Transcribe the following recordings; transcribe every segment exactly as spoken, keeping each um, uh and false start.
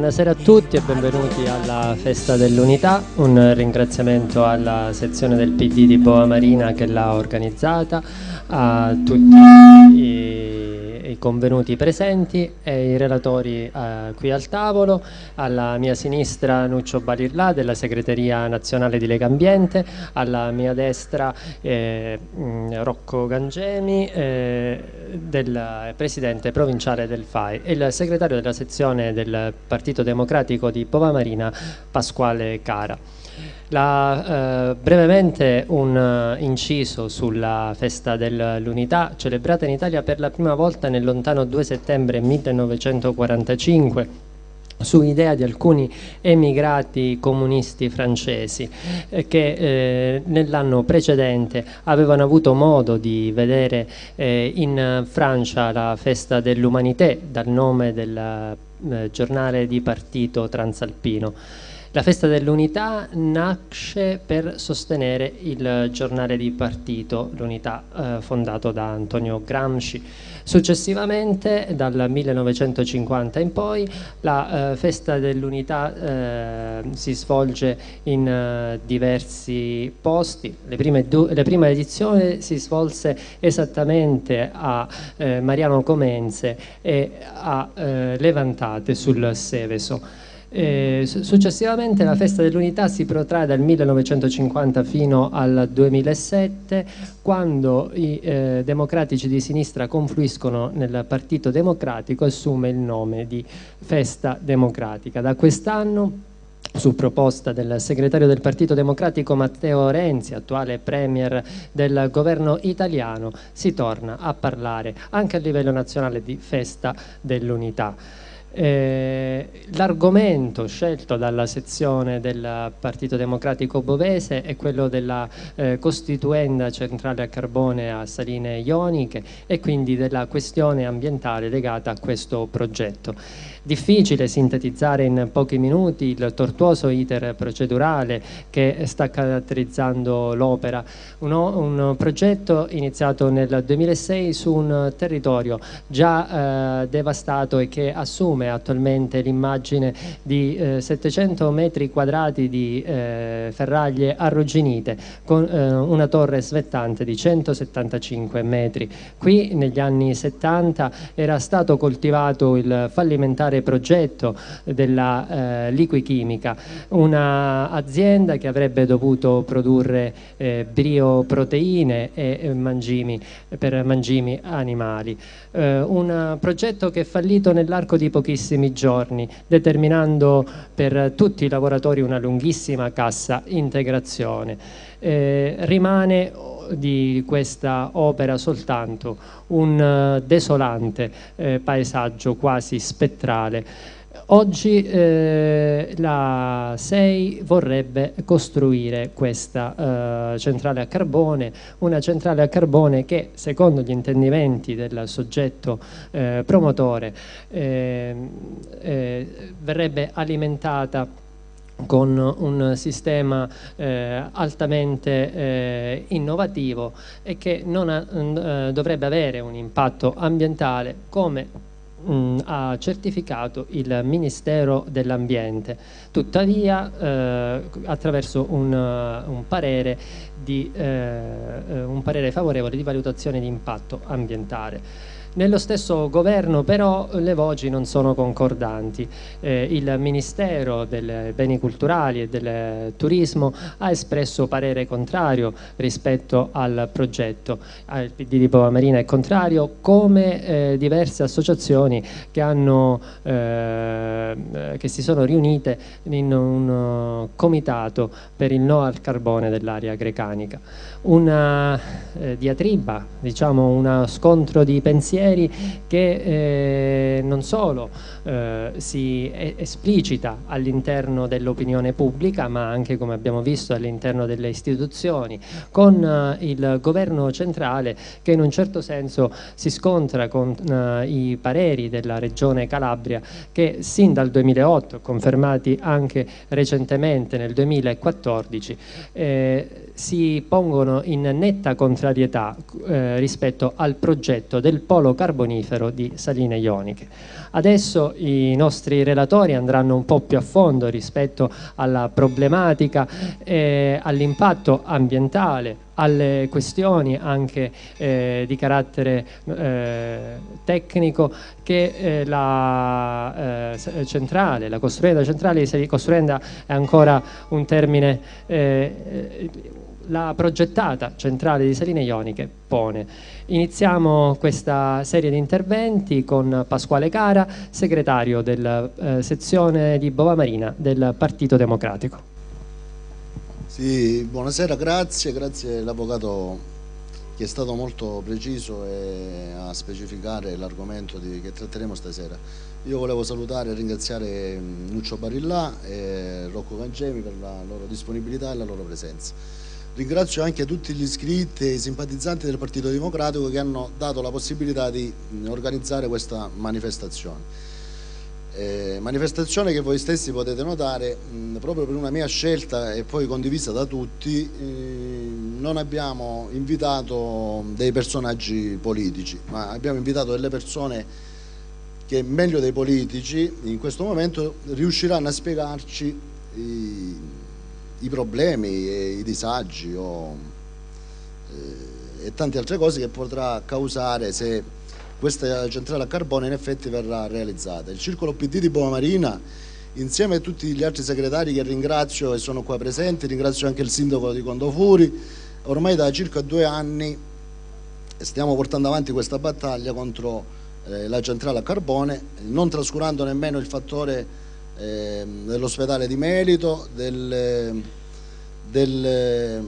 Buonasera a tutti e benvenuti alla Festa dell'Unità. Un ringraziamento alla sezione del P D di Boa Marina che l'ha organizzata, a tutti i, i convenuti presenti e i relatori eh, qui al tavolo. Alla mia sinistra Nuccio Balirlà della Segreteria Nazionale di Lega Ambiente, alla mia destra eh, Rocco Gangemi, eh, del presidente provinciale del F A I, e il segretario della sezione del Partito Democratico di Boa Marina, Pasquale Cara. La, eh, brevemente un uh, inciso sulla Festa dell'Unità, celebrata in Italia per la prima volta nel lontano due settembre millenovecentoquarantacinque su idea di alcuni emigrati comunisti francesi eh, che eh, nell'anno precedente avevano avuto modo di vedere eh, in Francia la Festa dell'Humanité, dal nome del eh, giornale di partito transalpino. La Festa dell'Unità nasce per sostenere il giornale di partito, l'Unità, eh, fondato da Antonio Gramsci. Successivamente, dal millenovecentocinquanta in poi, la eh, Festa dell'Unità eh, si svolge in eh, diversi posti. Le prime la prima edizione si svolse esattamente a eh, Mariano Comenze e a eh, Levantate sul Seveso. Eh, successivamente la Festa dell'Unità si protrae dal millenovecentocinquanta fino al duemilasette, quando i eh, democratici di sinistra confluiscono nel Partito Democratico e assume il nome di Festa Democratica. Da quest'anno, su proposta del segretario del Partito Democratico Matteo Renzi, attuale premier del governo italiano, si torna a parlare anche a livello nazionale di Festa dell'Unità. Eh, l'argomento scelto dalla sezione del Partito Democratico bovese è quello della eh, costituenda centrale a carbone a Saline Ioniche e quindi della questione ambientale legata a questo progetto. Difficile sintetizzare in pochi minuti il tortuoso iter procedurale che sta caratterizzando l'opera, un, un progetto iniziato nel duemilasei su un territorio già eh, devastato e che assume attualmente l'immagine di eh, settecento metri quadrati di eh, ferraglie arrugginite con eh, una torre svettante di centosettantacinque metri. Qui negli anni settanta era stato coltivato il fallimentare progetto della eh, Liquichimica, un'azienda che avrebbe dovuto produrre eh, bioproteine e eh, mangimi per mangimi animali. Eh, un progetto che è fallito nell'arco di pochissimi giorni, determinando per tutti i lavoratori una lunghissima cassa integrazione. Eh, rimane di questa opera soltanto un uh, desolante eh, paesaggio quasi spettrale. Oggi eh, la S E I vorrebbe costruire questa uh, centrale a carbone, una centrale a carbone che, secondo gli intendimenti del soggetto eh, promotore, eh, eh, verrebbe alimentata con un sistema eh, altamente eh, innovativo e che non ha, eh, dovrebbe avere un impatto ambientale, come mh, ha certificato il Ministero dell'Ambiente. Tuttavia, eh, attraverso un, un, parere di, eh, un parere favorevole di valutazione di impatto ambientale. Nello stesso governo però le voci non sono concordanti. Eh, il Ministero dei Beni Culturali e del Turismo ha espresso parere contrario rispetto al progetto. Il P D di Boa Marina è contrario, come eh, diverse associazioni che, hanno, eh, che si sono riunite in un uh, comitato per il no al carbone dell'area grecanica. Una eh, diatriba, diciamo uno scontro di pensieri che eh, non solo eh, si esplicita all'interno dell'opinione pubblica, ma anche, come abbiamo visto, all'interno delle istituzioni, con eh, il governo centrale che in un certo senso si scontra con eh, i pareri della Regione Calabria, che sin dal duemilaotto, confermati anche recentemente nel duemilaquattordici, eh, si pongono in netta contrarietà eh, rispetto al progetto del polo polo carbonifero di Saline Joniche. Adesso i nostri relatori andranno un po' più a fondo rispetto alla problematica e all'impatto ambientale, alle questioni anche eh, di carattere eh, tecnico che eh, la eh, centrale, la costruenda centrale di costruenda è ancora un termine, eh, la progettata centrale di Saline Joniche pone. Iniziamo questa serie di interventi con Pasquale Cara, segretario della eh, sezione di Bova Marina del Partito Democratico. Sì, buonasera, grazie, grazie all'avvocato che è stato molto preciso e a specificare l'argomento che tratteremo stasera. Io volevo salutare e ringraziare Nuccio Barillà e Rocco Cangemi per la loro disponibilità e la loro presenza. Ringrazio anche tutti gli iscritti e i simpatizzanti del Partito Democratico che hanno dato la possibilità di organizzare questa manifestazione. Eh, manifestazione che voi stessi potete notare mh, proprio per una mia scelta e poi condivisa da tutti, eh, non abbiamo invitato dei personaggi politici, ma abbiamo invitato delle persone che meglio dei politici in questo momento riusciranno a spiegarci i, i problemi e i disagi o, eh, e tante altre cose che potrà causare se questa centrale a carbone in effetti verrà realizzata. Il Circolo P D di Bova Marina, insieme a tutti gli altri segretari che ringrazio e sono qua presenti, ringrazio anche il sindaco di Condofuri, ormai da circa due anni stiamo portando avanti questa battaglia contro eh, la centrale a carbone, non trascurando nemmeno il fattore eh, dell'ospedale di Melito, del, del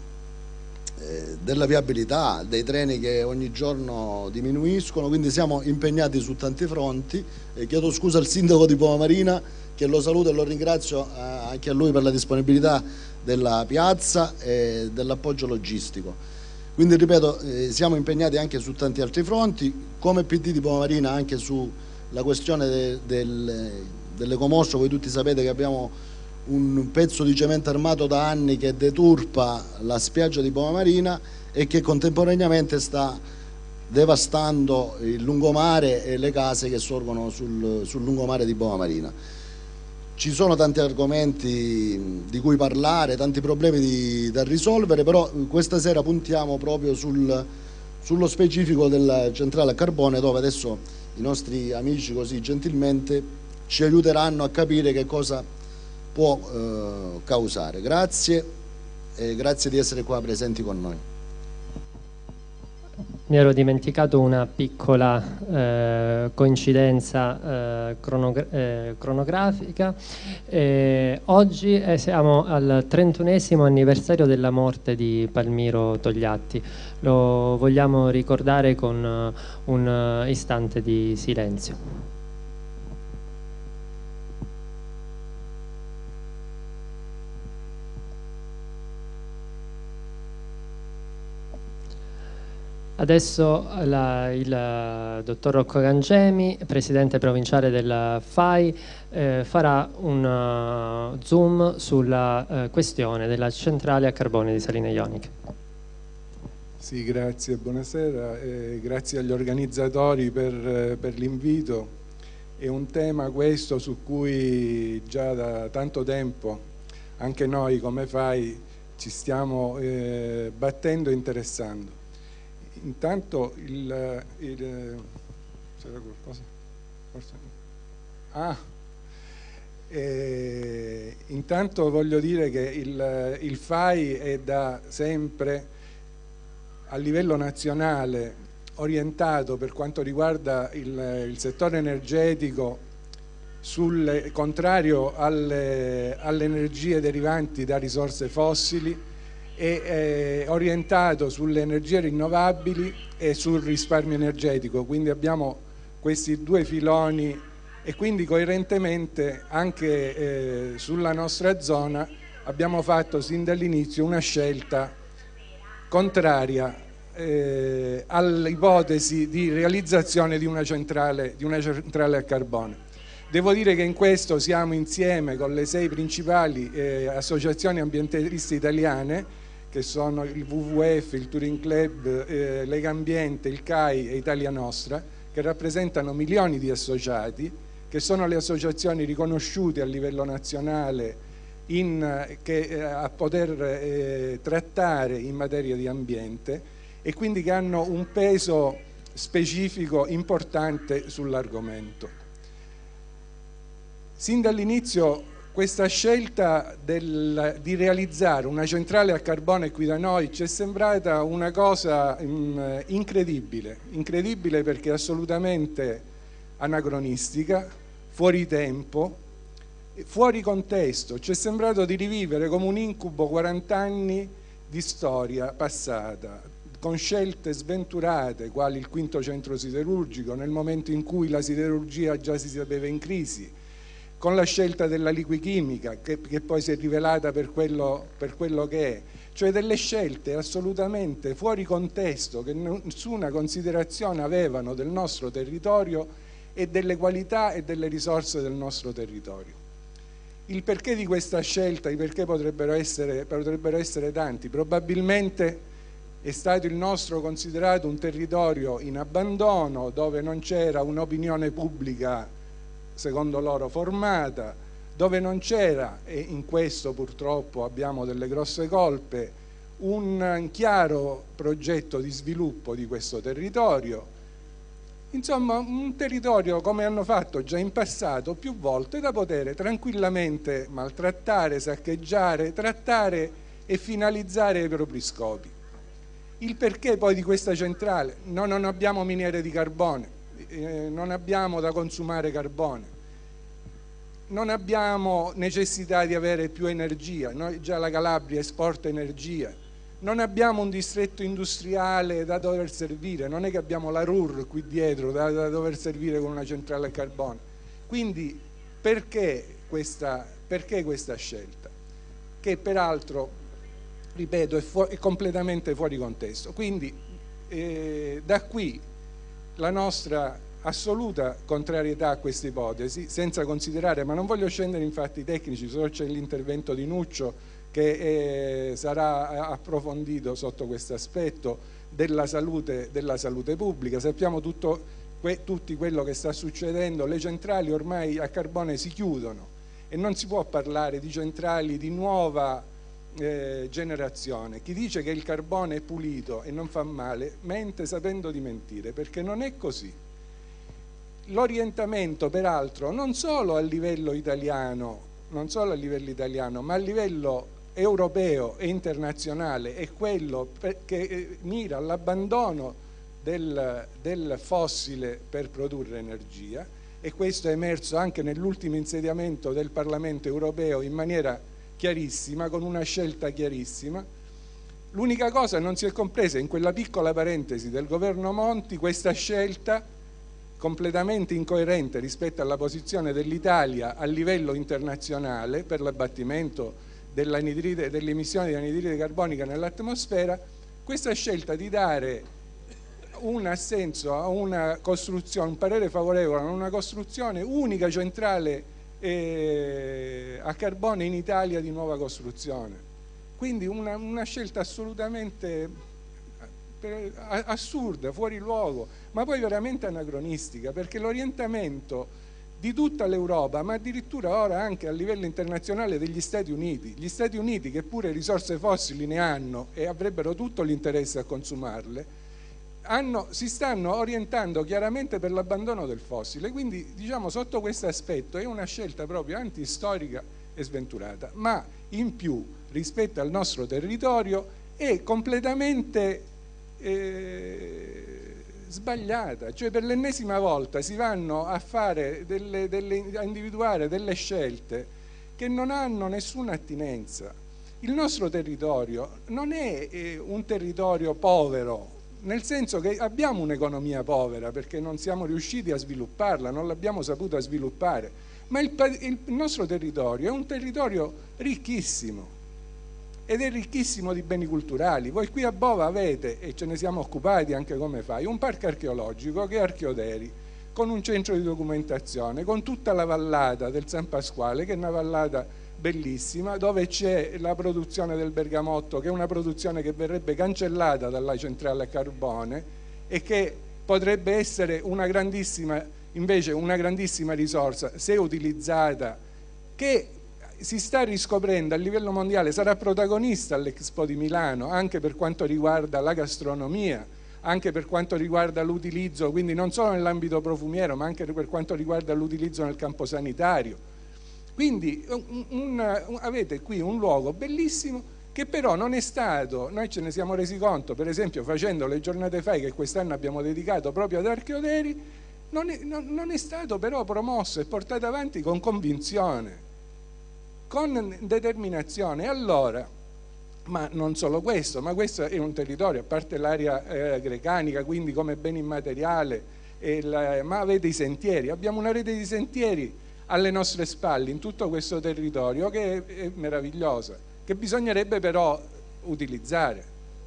della viabilità, dei treni che ogni giorno diminuiscono, quindi siamo impegnati su tanti fronti. E chiedo scusa al sindaco di Bova Marina, che lo saluto e lo ringrazio eh, anche a lui per la disponibilità della piazza e dell'appoggio logistico. Quindi ripeto, eh, siamo impegnati anche su tanti altri fronti, come P D di Bova Marina anche sulla questione de, del, dell'Ecomostro. Voi tutti sapete che abbiamo un pezzo di cemento armato da anni che deturpa la spiaggia di Bova Marina e che contemporaneamente sta devastando il lungomare e le case che sorgono sul, sul lungomare di Bova Marina. Ci sono tanti argomenti di cui parlare, tanti problemi di, da risolvere, però questa sera puntiamo proprio sul, sullo specifico della centrale a carbone, dove adesso i nostri amici così gentilmente ci aiuteranno a capire che cosa può eh, causare. Grazie e grazie di essere qua presenti con noi. Mi ero dimenticato una piccola eh, coincidenza eh, cronogra eh, cronografica. Eh, oggi eh, siamo al trentunesimo anniversario della morte di Palmiro Togliatti. Lo vogliamo ricordare con uh, un uh, istante di silenzio. Adesso la, il dottor Rocco Cangemi, presidente provinciale del F A I, eh, farà un uh, zoom sulla uh, questione della centrale a carbone di Saline Joniche. Sì, grazie, buonasera, eh, grazie agli organizzatori per, per l'invito. È un tema questo su cui già da tanto tempo anche noi come F A I ci stiamo eh, battendo e interessando. Intanto il, il c'era qualcosa? Forse no. Ah, eh, intanto voglio dire che il, il F A I è da sempre a livello nazionale orientato per quanto riguarda il, il settore energetico sul contrario alle, alle energie derivanti da risorse fossili, è eh, orientato sulle energie rinnovabili e sul risparmio energetico. Quindi abbiamo questi due filoni e quindi coerentemente anche eh, sulla nostra zona abbiamo fatto sin dall'inizio una scelta contraria eh, all'ipotesi di realizzazione di una centrale, di una centrale a carbone. Devo dire che in questo siamo insieme con le sei principali eh, associazioni ambientaliste italiane che sono il W W F, il Touring Club, eh, Legambiente, il C A I e Italia Nostra, che rappresentano milioni di associati, che sono le associazioni riconosciute a livello nazionale in, che, eh, a poter eh, trattare in materia di ambiente, e quindi che hanno un peso specifico importante sull'argomento. Sin dall'inizio questa scelta del, di realizzare una centrale a carbone qui da noi ci è sembrata una cosa mh, incredibile, incredibile perché assolutamente anacronistica, fuori tempo, fuori contesto. Ci è sembrato di rivivere come un incubo quaranta anni di storia passata, con scelte sventurate, quali il quinto centro siderurgico, nel momento in cui la siderurgia già si sapeva in crisi, con la scelta della liquichimica, che, che poi si è rivelata per quello, per quello che è, cioè delle scelte assolutamente fuori contesto, che nessuna considerazione avevano del nostro territorio e delle qualità e delle risorse del nostro territorio. Il perché di questa scelta, i perché potrebbero essere, potrebbero essere tanti. Probabilmente è stato il nostro considerato un territorio in abbandono, dove non c'era un'opinione pubblica secondo loro formata, dove non c'era, e in questo purtroppo abbiamo delle grosse colpe, un chiaro progetto di sviluppo di questo territorio. Insomma, un territorio, come hanno fatto già in passato più volte, da poter tranquillamente maltrattare, saccheggiare, trattare e finalizzare ai propri scopi. Il perché poi di questa centrale? No, non abbiamo miniere di carbone, eh, non abbiamo da consumare carbone, non abbiamo necessità di avere più energia, noi già la Calabria esporta energia, non abbiamo un distretto industriale da dover servire, non è che abbiamo la R U R qui dietro da, da dover servire con una centrale a carbone. Quindi perché questa, perché questa scelta? Che peraltro, ripeto, è, è completamente fuori contesto. Quindi eh, da qui la nostra assoluta contrarietà a questa ipotesi, senza considerare, ma non voglio scendere in fatti tecnici, solo c'è l'intervento di Nuccio che eh, sarà approfondito sotto questo aspetto della salute, della salute pubblica. Sappiamo tutto, que, tutti quello che sta succedendo, le centrali ormai a carbone si chiudono e non si può parlare di centrali di nuova eh, generazione. Chi dice che il carbone è pulito e non fa male mente sapendo di mentire, perché non è così. L'orientamento peraltro non solo a livello italiano, non solo a livello italiano, ma a livello europeo e internazionale è quello che mira all'abbandono del, del fossile per produrre energia, e questo è emerso anche nell'ultimo insediamento del Parlamento europeo in maniera chiarissima, con una scelta chiarissima. L'unica cosa non si è compresa in quella piccola parentesi del governo Monti, questa scelta completamente incoerente rispetto alla posizione dell'Italia a livello internazionale per l'abbattimento delle emissioni di anidride carbonica nell'atmosfera, questa scelta di dare un assenso a una costruzione, un parere favorevole a una costruzione unica centrale eh, a carbone in Italia di nuova costruzione. Quindi una, una scelta assolutamente assurda, fuori luogo, ma poi veramente anacronistica, perché l'orientamento di tutta l'Europa, ma addirittura ora anche a livello internazionale degli Stati Uniti, gli Stati Uniti che pure risorse fossili ne hanno e avrebbero tutto l'interesse a consumarle, hanno, si stanno orientando chiaramente per l'abbandono del fossile. Quindi diciamo sotto questo aspetto è una scelta proprio antistorica e sventurata, ma in più rispetto al nostro territorio è completamente Eh, sbagliata, cioè per l'ennesima volta si vanno a fare delle, delle, a individuare delle scelte che non hanno nessuna attinenza. Il nostro territorio non è eh, un territorio povero, nel senso che abbiamo un'economia povera perché non siamo riusciti a svilupparla, non l'abbiamo saputa sviluppare, ma il, il nostro territorio è un territorio ricchissimo ed è ricchissimo di beni culturali. Voi qui a Bova avete, e ce ne siamo occupati anche come fai, un parco archeologico che è Archeoderi, con un centro di documentazione, con tutta la vallata del San Pasquale, che è una vallata bellissima dove c'è la produzione del bergamotto, che è una produzione che verrebbe cancellata dalla centrale a carbone e che potrebbe essere una grandissima, invece una grandissima risorsa se utilizzata, che si sta riscoprendo a livello mondiale, sarà protagonista all'Expo di Milano anche per quanto riguarda la gastronomia, anche per quanto riguarda l'utilizzo, quindi non solo nell'ambito profumiero ma anche per quanto riguarda l'utilizzo nel campo sanitario. Quindi un, un, un, avete qui un luogo bellissimo che però non è stato, noi ce ne siamo resi conto per esempio facendo le giornate F A I che quest'anno abbiamo dedicato proprio ad Archioderi, non è, non, non è stato però promosso e portato avanti con convinzione, con determinazione. Allora, ma non solo questo, ma questo è un territorio, a parte l'area eh, grecanica, quindi come bene immateriale, e la, ma avete i sentieri, abbiamo una rete di sentieri alle nostre spalle in tutto questo territorio che è, è meravigliosa, che bisognerebbe però utilizzare.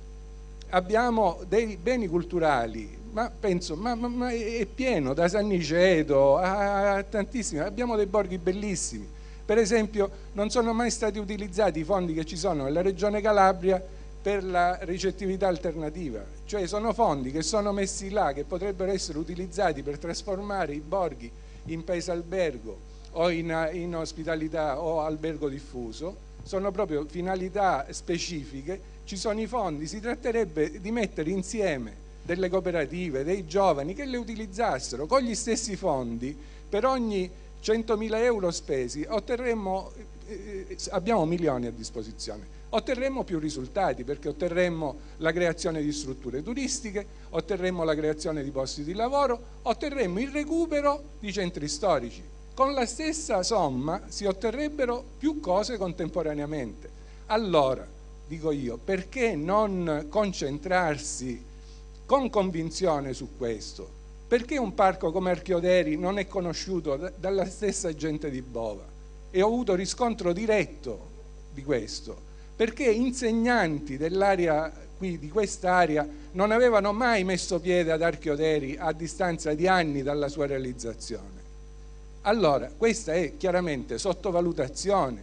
Abbiamo dei beni culturali, ma penso, ma, ma, ma è pieno, da San Niceto a, a tantissimi, abbiamo dei borghi bellissimi. Per esempio non sono mai stati utilizzati i fondi che ci sono nella regione Calabria per la ricettività alternativa, cioè sono fondi che sono messi là che potrebbero essere utilizzati per trasformare i borghi in paese albergo o in, in ospitalità o albergo diffuso, sono proprio finalità specifiche, ci sono i fondi, si tratterebbe di mettere insieme delle cooperative, dei giovani che le utilizzassero con gli stessi fondi. Per ogni centomila euro spesi otterremmo, eh, abbiamo milioni a disposizione, otterremmo più risultati perché otterremmo la creazione di strutture turistiche, otterremmo la creazione di posti di lavoro, otterremmo il recupero di centri storici. Con la stessa somma si otterrebbero più cose contemporaneamente. Allora, dico io, perché non concentrarsi con convinzione su questo? Perché un parco come Archioderi non è conosciuto dalla stessa gente di Bova? E ho avuto riscontro diretto di questo. Perché insegnanti dell'area qui, di quest'area, non avevano mai messo piede ad Archioderi a distanza di anni dalla sua realizzazione. Allora, questa è chiaramente sottovalutazione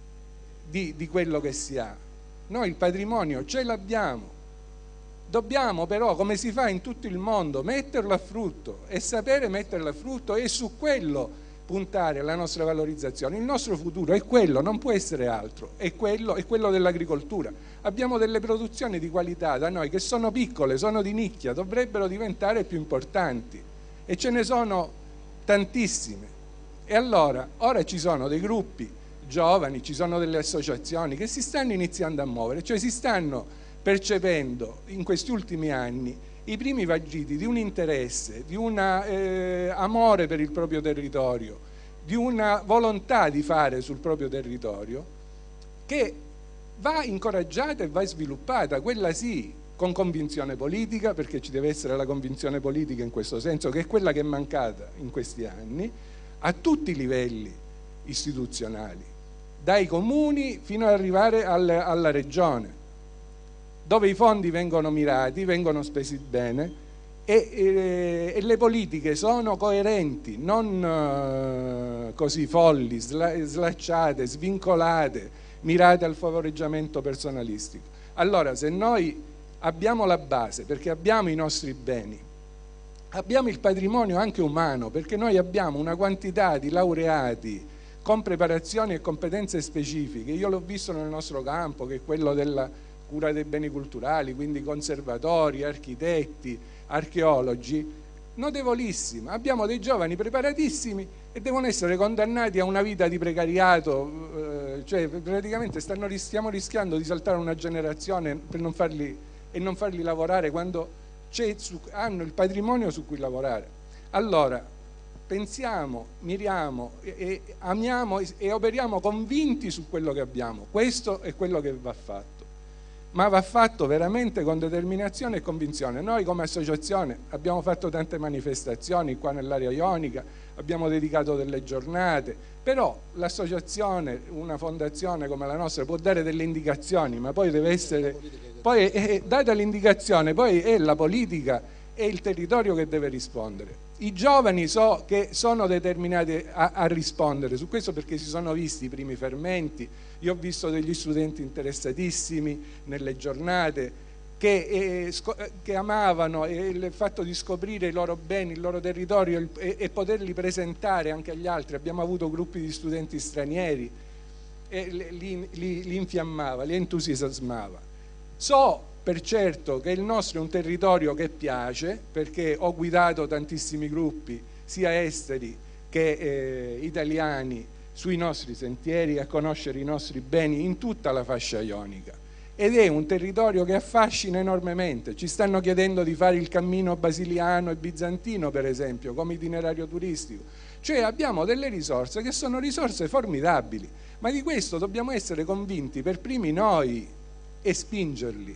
di, di quello che si ha. Noi il patrimonio ce l'abbiamo, dobbiamo però, come si fa in tutto il mondo, metterlo a frutto e sapere metterlo a frutto e su quello puntare la nostra valorizzazione. Il nostro futuro è quello, non può essere altro, è quello, è quello dell'agricoltura. Abbiamo delle produzioni di qualità da noi che sono piccole, sono di nicchia, dovrebbero diventare più importanti e ce ne sono tantissime. E allora, ora ci sono dei gruppi giovani, ci sono delle associazioni che si stanno iniziando a muovere, cioè si stanno percependo in questi ultimi anni i primi vagiti di un interesse, di un eh, amore per il proprio territorio, di una volontà di fare sul proprio territorio che va incoraggiata e va sviluppata, quella sì, con convinzione politica, perché ci deve essere la convinzione politica in questo senso, che è quella che è mancata in questi anni, a tutti i livelli istituzionali, dai comuni fino ad arrivare al, alla regione, dove i fondi vengono mirati, vengono spesi bene e, e, e le politiche sono coerenti, non uh, così folli, sla, slacciate, svincolate, mirate al favoreggiamento personalistico. Allora, se noi abbiamo la base, perché abbiamo i nostri beni, abbiamo il patrimonio anche umano, perché noi abbiamo una quantità di laureati con preparazioni e competenze specifiche, io l'ho visto nel nostro campo, che è quello della cura dei beni culturali, quindi conservatori, architetti, archeologi, notevolissima. Abbiamo dei giovani preparatissimi e devono essere condannati a una vita di precariato, eh, cioè praticamente stanno, stiamo rischiando di saltare una generazione per non farli, e non farli lavorare quando su, hanno il patrimonio su cui lavorare. Allora, pensiamo, miriamo, e, e amiamo e, e operiamo convinti su quello che abbiamo. Questo è quello che va fatto, ma va fatto veramente con determinazione e convinzione. Noi come associazione abbiamo fatto tante manifestazioni qua nell'area ionica, abbiamo dedicato delle giornate, però l'associazione, una fondazione come la nostra può dare delle indicazioni, ma poi deve essere, poi è, è, data l'indicazione, poi è la politica e il territorio che deve rispondere. I giovani so che sono determinati a, a rispondere su questo, perché si sono visti i primi fermenti. Io ho visto degli studenti interessatissimi nelle giornate che, eh, che amavano il fatto di scoprire i loro beni, il loro territorio il, e, e poterli presentare anche agli altri. Abbiamo avuto gruppi di studenti stranieri e li, li, li infiammava, li entusiasmava. So per certo che il nostro è un territorio che piace, perché ho guidato tantissimi gruppi, sia esteri che eh, italiani, sui nostri sentieri, a conoscere i nostri beni in tutta la fascia ionica. Ed è un territorio che affascina enormemente. Ci stanno chiedendo di fare il cammino basiliano e bizantino, per esempio, come itinerario turistico. Cioè abbiamo delle risorse che sono risorse formidabili, ma di questo dobbiamo essere convinti per primi noi e spingerli.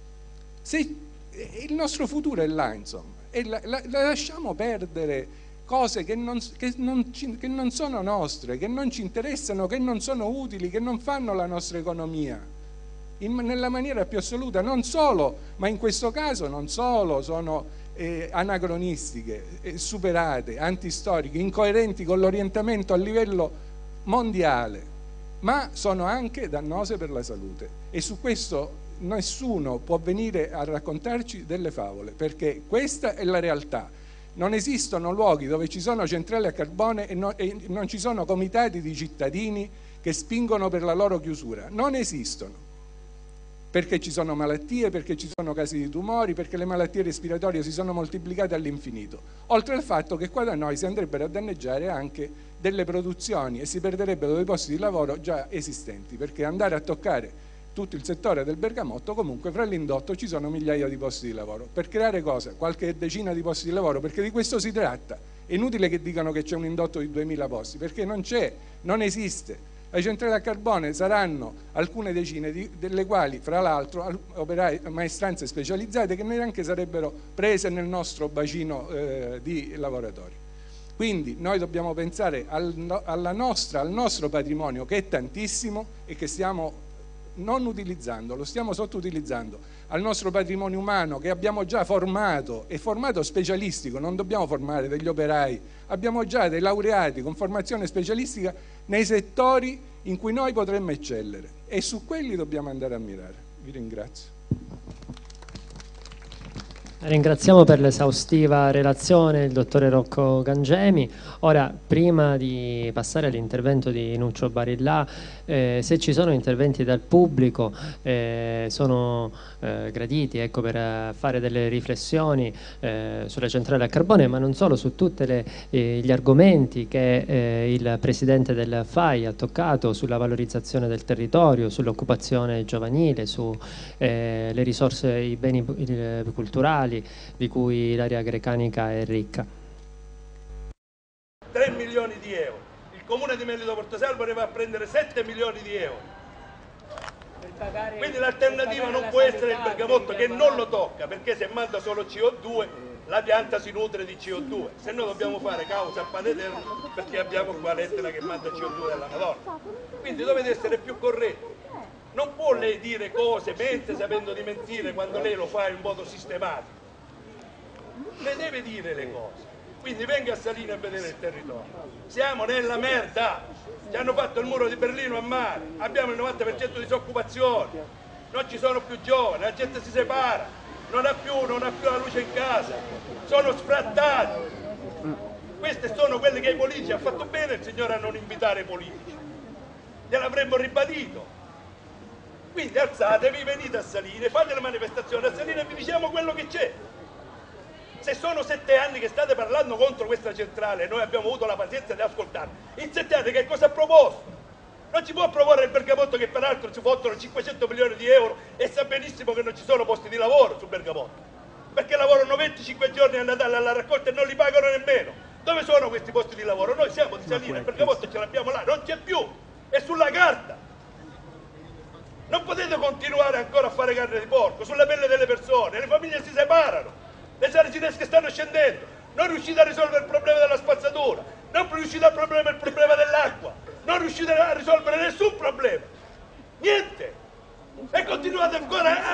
Se il nostro futuro è là, insomma, e la, la, la lasciamo perdere cose che non, che, non ci, che non sono nostre, che non ci interessano, che non sono utili, che non fanno la nostra economia. In, nella maniera più assoluta, non solo, ma in questo caso non solo sono eh, anacronistiche, eh, superate, antistoriche, incoerenti con l'orientamento a livello mondiale, ma sono anche dannose per la salute. E su questo nessuno può venire a raccontarci delle favole, perché questa è la realtà. Non esistono luoghi dove ci sono centrali a carbone e, no, e non ci sono comitati di cittadini che spingono per la loro chiusura. Non esistono. Perché ci sono malattie, perché ci sono casi di tumori, perché le malattie respiratorie si sono moltiplicate all'infinito. Oltre al fatto che qua da noi si andrebbero a danneggiare anche delle produzioni e si perderebbero dei posti di lavoro già esistenti, perché andare a toccare tutto il settore del bergamotto, comunque fra l'indotto ci sono migliaia di posti di lavoro. Per creare cosa? Qualche decina di posti di lavoro, perché di questo si tratta. È inutile che dicano che c'è un indotto di duemila posti, perché non c'è, non esiste. Le centrali a carbone saranno alcune decine, di, delle quali fra l'altro operai, maestranze specializzate che neanche sarebbero prese nel nostro bacino eh, di lavoratori. Quindi noi dobbiamo pensare al, alla nostra, al nostro patrimonio, che è tantissimo e che stiamo non utilizzando, lo stiamo sottoutilizzando, al nostro patrimonio umano che abbiamo già formato, e formato specialistico, non dobbiamo formare degli operai, abbiamo già dei laureati con formazione specialistica nei settori in cui noi potremmo eccellere, e su quelli dobbiamo andare a mirare. Vi ringrazio. Ringraziamo per l'esaustiva relazione il dottore Rocco Gangemi. Ora, prima di passare all'intervento di Nuccio Barillà, eh, se ci sono interventi dal pubblico eh, sono eh, graditi, ecco, per fare delle riflessioni eh, sulle centrali a carbone, ma non solo, su tutti eh, gli argomenti che eh, il Presidente del F A I ha toccato, sulla valorizzazione del territorio, sull'occupazione giovanile, sulle eh, risorse, i beni eh, culturali, di cui l'area grecanica è ricca. tre milioni di euro, il comune di Melito Portosalvo ne va a prendere sette milioni di euro. Quindi l'alternativa non può essere il bergamotto, che non lo tocca, perché se manda solo C O due la pianta si nutre di C O due, se no dobbiamo fare causa a pane eterno, perché abbiamo qua l'Etna che manda C O due dalla Madonna. Quindi dovete essere più corretti. Non può lei dire cose mentre sapendo di mentire, quando lei lo fa in modo sistematico. Le deve dire le cose. Quindi venga a Salino a vedere il territorio. Siamo nella merda. Ci hanno fatto il muro di Berlino a mare. Abbiamo il novanta per cento di disoccupazione. Non ci sono più giovani, la gente si separa. Non ha più, non ha più la luce in casa. Sono sfrattati. Queste sono quelle che i politici, ha fatto bene il signore a non invitare i politici. Gliel'avremmo ribadito. Quindi alzatevi, venite a Salino, fate le manifestazioni a Salino e vi diciamo quello che c'è. Se sono sette anni che state parlando contro questa centrale e noi abbiamo avuto la pazienza di ascoltare, in sette anni che cosa ha proposto? Non si può proporre il bergamotto, che peraltro ci fottono cinquecento milioni di euro e sa benissimo che non ci sono posti di lavoro sul bergamotto, perché lavorano venticinque giorni a Natale alla raccolta e non li pagano nemmeno. Dove sono questi posti di lavoro? Noi siamo di Salino, il bergamotto ce l'abbiamo là, non c'è più, è sulla carta. Non potete continuare ancora a fare carne di porco sulla pelle delle persone, le famiglie si separano. Le sale cinesche stanno scendendo, non riuscite a risolvere il problema della spazzatura, non riuscite a risolvere il problema dell'acqua, non riuscite a risolvere nessun problema, niente, e continuate ancora a, a,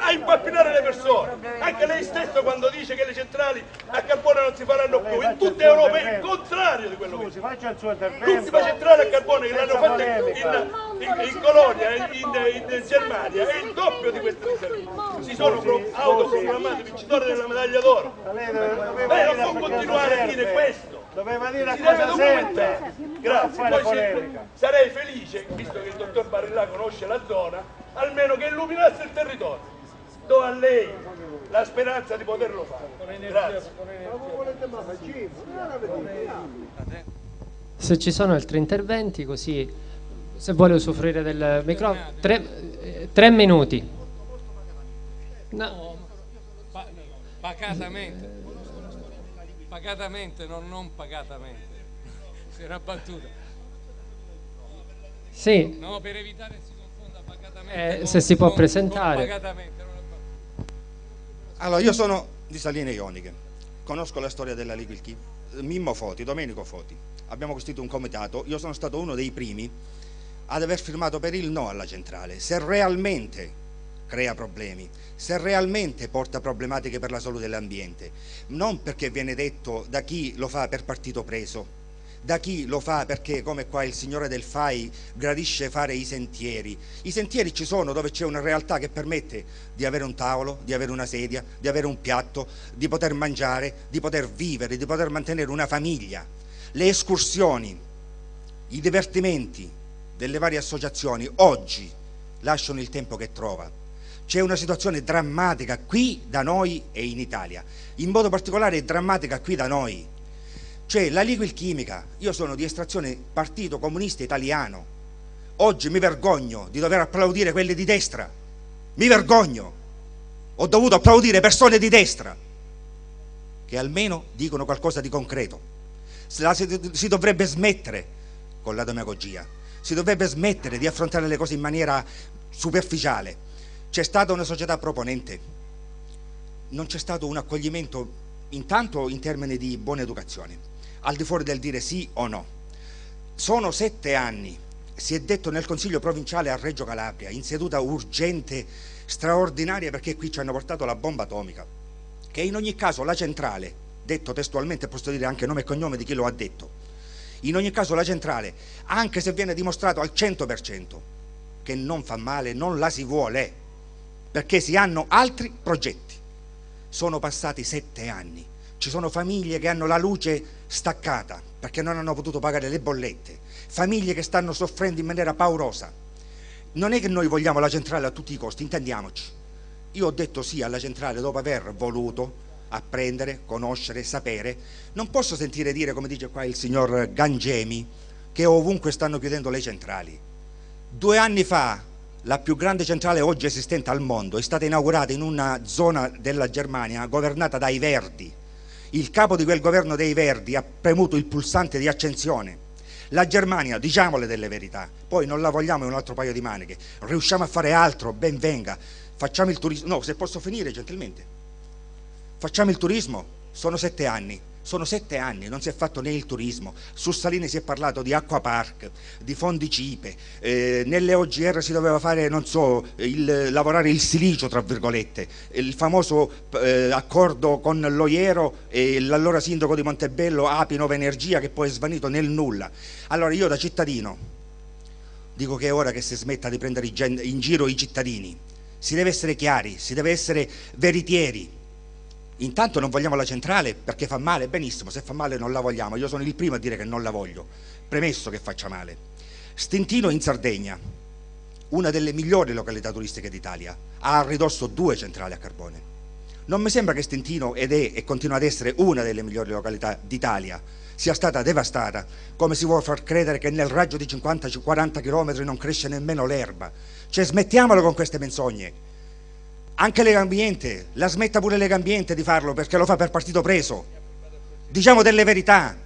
a impappinare le persone. Anche lei stesso quando dice che le centrali a carbone non si faranno più, in tutta Europa è il contrario di quello che dice. L'ultima centrale a carbone che l'hanno fatta in, in, in Colonia, in, in, in Germania, è il doppio di queste riserve. Si sono autoproclamati vincitori della medaglia d'oro. Lei non può continuare a dire questo. Doveva dire a Si deve cosa documentare. serve. Grazie. Poi se, sarei felice, visto che il dottor Barilla conosce la zona, almeno che illuminasse il territorio. Do a lei la speranza di poterlo fare. Grazie. Se ci sono altri interventi, così se vuole usufruire del microfono, tre, tre minuti. No. Pacatamente. Pacatamente, non, non pacatamente. Si era battuta. Sì. No, per evitare che si confonda pacatamente. Eh, se si può presentare. Pacatamente. Allora, io sono di Saline Ioniche, conosco la storia della Liquid Key. Mimmo Foti, Domenico Foti. Abbiamo costituito un comitato, io sono stato uno dei primi ad aver firmato per il no alla centrale. Se realmente crea problemi, se realmente porta problematiche per la salute dell'ambiente, non perché viene detto da chi lo fa per partito preso, da chi lo fa perché, come qua il signore del F A I, gradisce fare i sentieri. I sentieri ci sono dove c'è una realtà che permette di avere un tavolo, di avere una sedia, di avere un piatto, di poter mangiare, di poter vivere, di poter mantenere una famiglia. Le escursioni, i divertimenti delle varie associazioni oggi lasciano il tempo che trova. C'è una situazione drammatica qui da noi e in Italia, in modo particolare è drammatica qui da noi. Cioè la Liquid Chimica, io sono di estrazione Partito Comunista Italiano, oggi mi vergogno di dover applaudire quelli di destra, mi vergogno, ho dovuto applaudire persone di destra che almeno dicono qualcosa di concreto. Si dovrebbe smettere con la demagogia, si dovrebbe smettere di affrontare le cose in maniera superficiale. C'è stata una società proponente, non c'è stato un accoglimento intanto in termini di buona educazione, al di fuori del dire sì o no. Sono sette anni, si è detto nel Consiglio provinciale a Reggio Calabria, in seduta urgente, straordinaria, perché qui ci hanno portato la bomba atomica, che in ogni caso la centrale, detto testualmente, posso dire anche nome e cognome di chi lo ha detto, in ogni caso la centrale, anche se viene dimostrato al cento per cento che non fa male, non la si vuole, perché si hanno altri progetti. Sono passati sette anni, ci sono famiglie che hanno la luce staccata perché non hanno potuto pagare le bollette, famiglie che stanno soffrendo in maniera paurosa. Non è che noi vogliamo la centrale a tutti i costi, intendiamoci. Io ho detto sì alla centrale dopo aver voluto apprendere, conoscere, sapere. Non posso sentire dire, come dice qua il signor Gangemi, che ovunque stanno chiudendo le centrali. Due anni fa la più grande centrale oggi esistente al mondo è stata inaugurata in una zona della Germania governata dai Verdi. Il capo di quel governo dei Verdi ha premuto il pulsante di accensione. La Germania, diciamole delle verità, poi non la vogliamo in un altro paio di maniche, riusciamo a fare altro, ben venga, facciamo il turismo, no, se posso finire gentilmente, facciamo il turismo, sono sette anni. Sono sette anni, non si è fatto né il turismo. Su Saline si è parlato di acquapark, di fondi CIPE, eh, nelle O G R si doveva fare, non so, il, lavorare il silicio, tra virgolette, il famoso eh, accordo con l'Oiero e l'allora sindaco di Montebello, Api Nova Energia, che poi è svanito nel nulla. Allora io da cittadino dico che è ora che si smetta di prendere in giro i cittadini. Si deve essere chiari, si deve essere veritieri. Intanto non vogliamo la centrale perché fa male, benissimo, se fa male non la vogliamo, io sono il primo a dire che non la voglio, premesso che faccia male. Stintino in Sardegna, una delle migliori località turistiche d'Italia, ha a ridosso due centrali a carbone. Non mi sembra che Stintino ed è e continua ad essere una delle migliori località d'Italia sia stata devastata, come si vuole far credere che nel raggio di cinquanta quaranta chilometri non cresce nemmeno l'erba. Cioè smettiamolo con queste menzogne. Anche Legambiente, la smetta pure Legambiente di farlo perché lo fa per partito preso. Diciamo delle verità.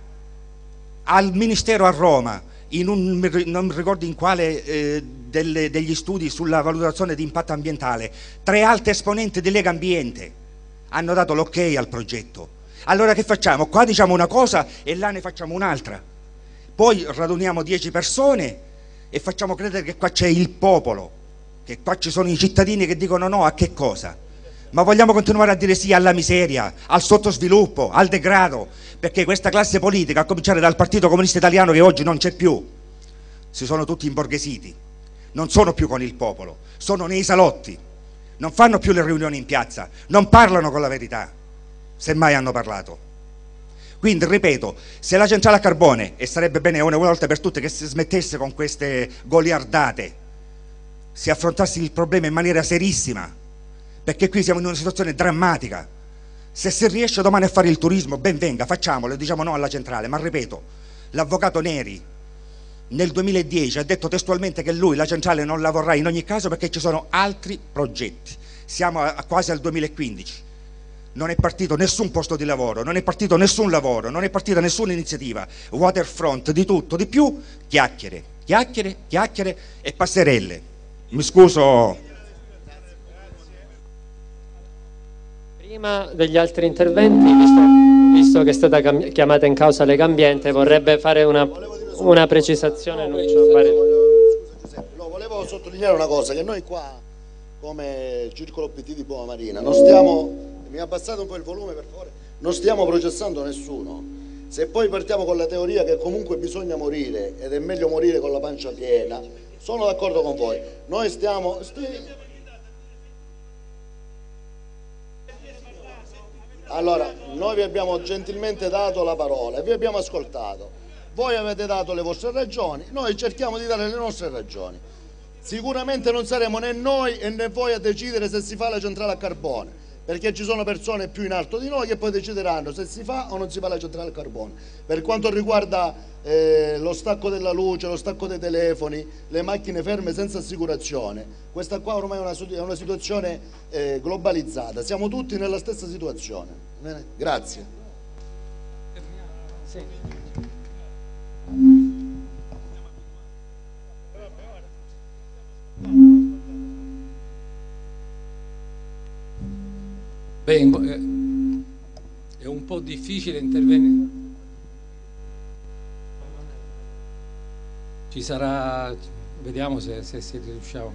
Al Ministero a Roma, in un, non ricordo in quale eh, delle, degli studi sulla valutazione di impatto ambientale, tre alte esponenti di Legambiente hanno dato l'ok al progetto. Allora che facciamo? Qua diciamo una cosa e là ne facciamo un'altra. Poi raduniamo dieci persone e facciamo credere che qua c'è il popolo che qua ci sono i cittadini che dicono no a che cosa? Ma vogliamo continuare a dire sì alla miseria, al sottosviluppo, al degrado, perché questa classe politica, a cominciare dal Partito Comunista Italiano che oggi non c'è più, si sono tutti imborghesiti, non sono più con il popolo, sono nei salotti, non fanno più le riunioni in piazza, non parlano con la verità, semmai hanno parlato. Quindi ripeto, se la centrale a carbone, e sarebbe bene una volta per tutte che si smettesse con queste goliardate, si affrontasse il problema in maniera serissima, perché qui siamo in una situazione drammatica. Se si riesce domani a fare il turismo, ben venga, facciamolo, diciamo no alla centrale, ma ripeto, l'avvocato Neri nel duemiladieci ha detto testualmente che lui la centrale non la vorrà in ogni caso perché ci sono altri progetti. Siamo a, a quasi al duemilaquindici, non è partito nessun posto di lavoro, non è partito nessun lavoro, non è partita nessuna iniziativa, waterfront, di tutto, di più, chiacchiere, chiacchiere, chiacchiere e passerelle. Mi scuso. Prima degli altri interventi, visto, visto che è stata chiamata in causa Legambiente, vorrebbe fare una, una precisazione. No, no, volevo sottolineare una cosa, che noi qua, come Circolo P T di Boa Marina, non stiamo, mi abbassate un po' il volume per favore, non stiamo processando nessuno. Se poi partiamo con la teoria che comunque bisogna morire ed è meglio morire con la pancia piena, sono d'accordo con voi. Noi stiamo... Sti... Allora, noi vi abbiamo gentilmente dato la parola e vi abbiamo ascoltato. Voi avete dato le vostre ragioni, noi cerchiamo di dare le nostre ragioni. Sicuramente non saremo né noi e né voi a decidere se si fa la centrale a carbone, perché ci sono persone più in alto di noi che poi decideranno se si fa o non si fa la centrale a carbone. Per quanto riguarda eh, lo stacco della luce, lo stacco dei telefoni, le macchine ferme senza assicurazione, questa qua ormai è una, è una situazione eh, globalizzata, siamo tutti nella stessa situazione. Bene? Grazie. Sì. Beh, è un po' difficile intervenire. Ci sarà, vediamo se, se, se riusciamo.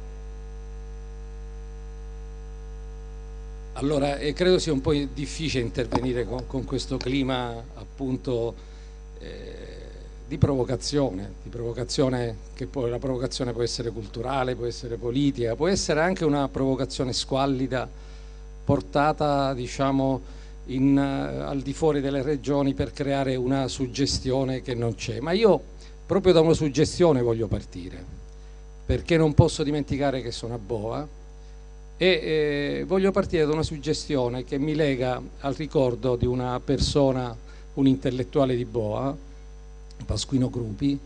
Allora, eh, credo sia un po' difficile intervenire con, con questo clima appunto eh, di provocazione, di provocazione che poi la provocazione può essere culturale, può essere politica, può essere anche una provocazione squallida portata, diciamo, in, uh, al di fuori delle regioni per creare una suggestione che non c'è. Ma io proprio da una suggestione voglio partire, perché non posso dimenticare che sono a Boa e eh, voglio partire da una suggestione che mi lega al ricordo di una persona, un intellettuale di Boa, Pasquino Crupi,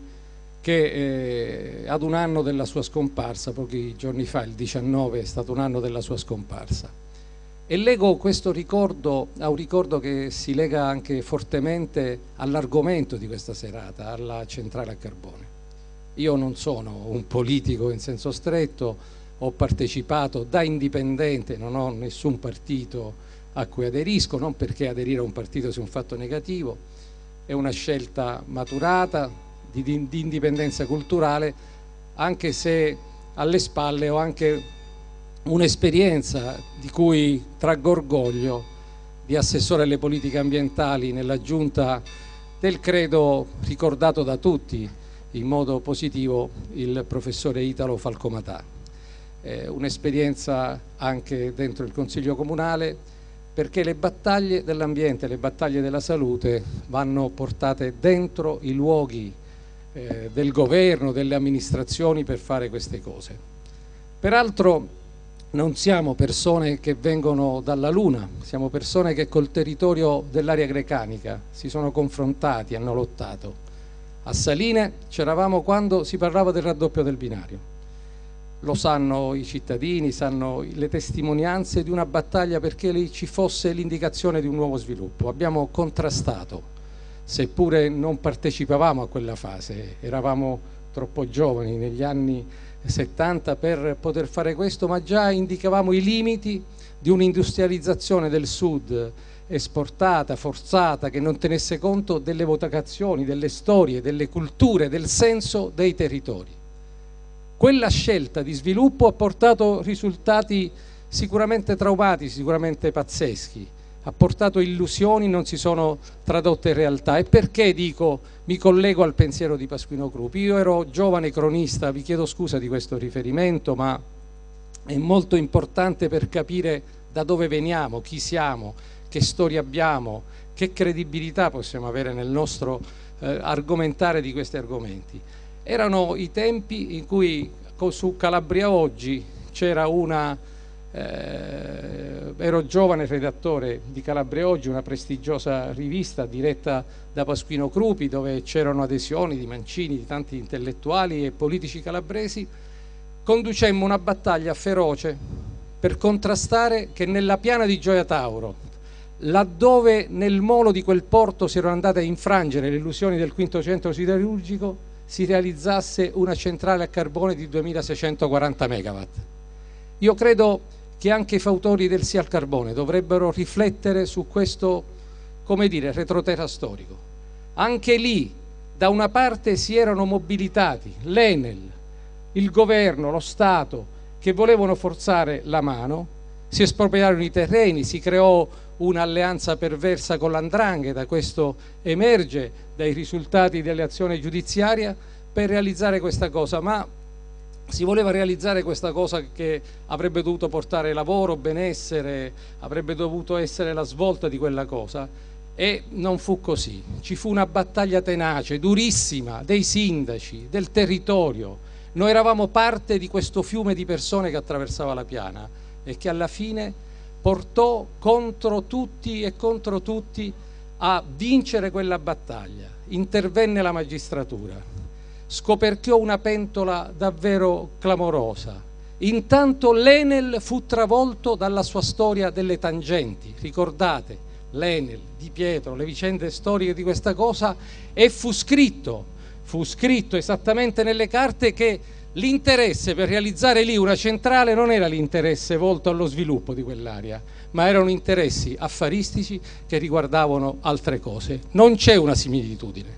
che eh, ad un anno della sua scomparsa, pochi giorni fa, il diciannove, è stato un anno della sua scomparsa. E lego questo ricordo a un ricordo che si lega anche fortemente all'argomento di questa serata, alla centrale a carbone. Io non sono un politico in senso stretto, ho partecipato da indipendente, non ho nessun partito a cui aderisco, non perché aderire a un partito sia un fatto negativo, è una scelta maturata di, di, di indipendenza culturale, anche se alle spalle ho anche un'esperienza di cui traggo orgoglio di assessore alle politiche ambientali nella giunta del credo ricordato da tutti in modo positivo il professore Italo Falcomatà. Eh, un'esperienza anche dentro il Consiglio Comunale, perché le battaglie dell'ambiente, le battaglie della salute vanno portate dentro i luoghi eh, del governo, delle amministrazioni per fare queste cose. Peraltro non siamo persone che vengono dalla Luna, siamo persone che col territorio dell'area grecanica si sono confrontati, hanno lottato. A Saline c'eravamo quando si parlava del raddoppio del binario. Lo sanno i cittadini, sanno le testimonianze di una battaglia perché ci fosse l'indicazione di un nuovo sviluppo. Abbiamo contrastato, seppure non partecipavamo a quella fase, eravamo troppo giovani negli anni settanta per poter fare questo, ma già indicavamo i limiti di un'industrializzazione del sud esportata, forzata, che non tenesse conto delle vocazioni, delle storie, delle culture, del senso dei territori. quella scelta di sviluppo ha portato risultati sicuramente traumatici, sicuramente pazzeschi, ha portato illusioni, non si sono tradotte in realtà. E perché dico, mi collego al pensiero di Pasquino Crupi? Io ero giovane cronista, vi chiedo scusa di questo riferimento, ma è molto importante per capire da dove veniamo, chi siamo, che storia abbiamo, che credibilità possiamo avere nel nostro eh, argomentare di questi argomenti. Erano i tempi in cui su Calabria Oggi c'era una, eh, ero giovane redattore di Calabria Oggi, una prestigiosa rivista diretta da Pasquino Crupi, dove c'erano adesioni di Mancini, di tanti intellettuali e politici calabresi. Conducemmo una battaglia feroce per contrastare che nella piana di Gioia Tauro, laddove nel molo di quel porto si erano andate a infrangere le illusioni del quinto centro siderurgico, si realizzasse una centrale a carbone di duemilaseicentoquaranta megawatt. Io credo che anche i fautori del sì al carbone dovrebbero riflettere su questo, come dire, retroterra storico. Anche lì, da una parte si erano mobilitati l'Enel, il governo, lo Stato, che volevano forzare la mano, si espropriarono i terreni, si creò un'alleanza perversa con l'Andrangheta, questo emerge dai risultati delle azioni giudiziarie, per realizzare questa cosa, ma si voleva realizzare questa cosa che avrebbe dovuto portare lavoro, benessere, avrebbe dovuto essere la svolta di quella cosa, e non fu così. Ci fu una battaglia tenace, durissima, dei sindaci, del territorio. Noi eravamo parte di questo fiume di persone che attraversava la piana e che alla fine portò contro tutti e contro tutti a vincere quella battaglia. Intervenne la magistratura, scoperchiò una pentola davvero clamorosa. Intanto l'Enel fu travolto dalla sua storia delle tangenti, ricordate l'Enel, Di Pietro, le vicende storiche di questa cosa, e fu scritto fu scritto esattamente nelle carte che l'interesse per realizzare lì una centrale non era l'interesse volto allo sviluppo di quell'area, ma erano interessi affaristici che riguardavano altre cose. Non c'è una similitudine.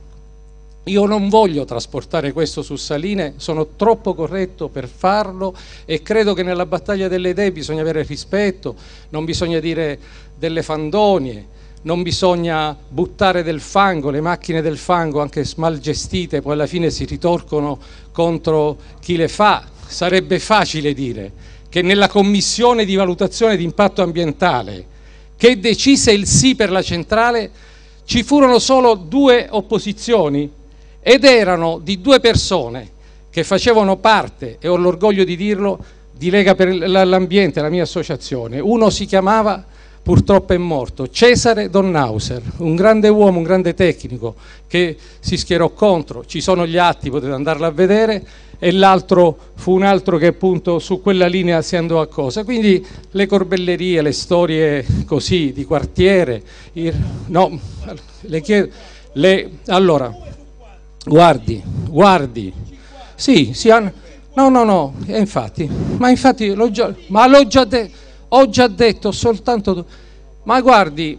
Io non voglio trasportare questo su Saline, sono troppo corretto per farlo e credo che nella battaglia delle idee bisogna avere rispetto, non bisogna dire delle fandonie, non bisogna buttare del fango, le macchine del fango anche mal gestite poi alla fine si ritorcono contro chi le fa. Sarebbe facile dire che nella commissione di valutazione di impatto ambientale che decise il sì per la centrale ci furono solo due opposizioni ed erano di due persone che facevano parte, e ho l'orgoglio di dirlo, di Lega per l'Ambiente, la mia associazione. Uno si chiamava, purtroppo è morto, Cesare Donnauser, un grande uomo, un grande tecnico che si schierò contro, ci sono gli atti, potete andarla a vedere, e l'altro fu un altro che appunto su quella linea si andò a cosa. Quindi le corbellerie, le storie così di quartiere, il, no, le chiedo, le, allora, guardi, guardi, sì, sì, no, no, no, eh, infatti, ma infatti l'ho già, ma l'ho già detto. Ho già detto soltanto, ma guardi,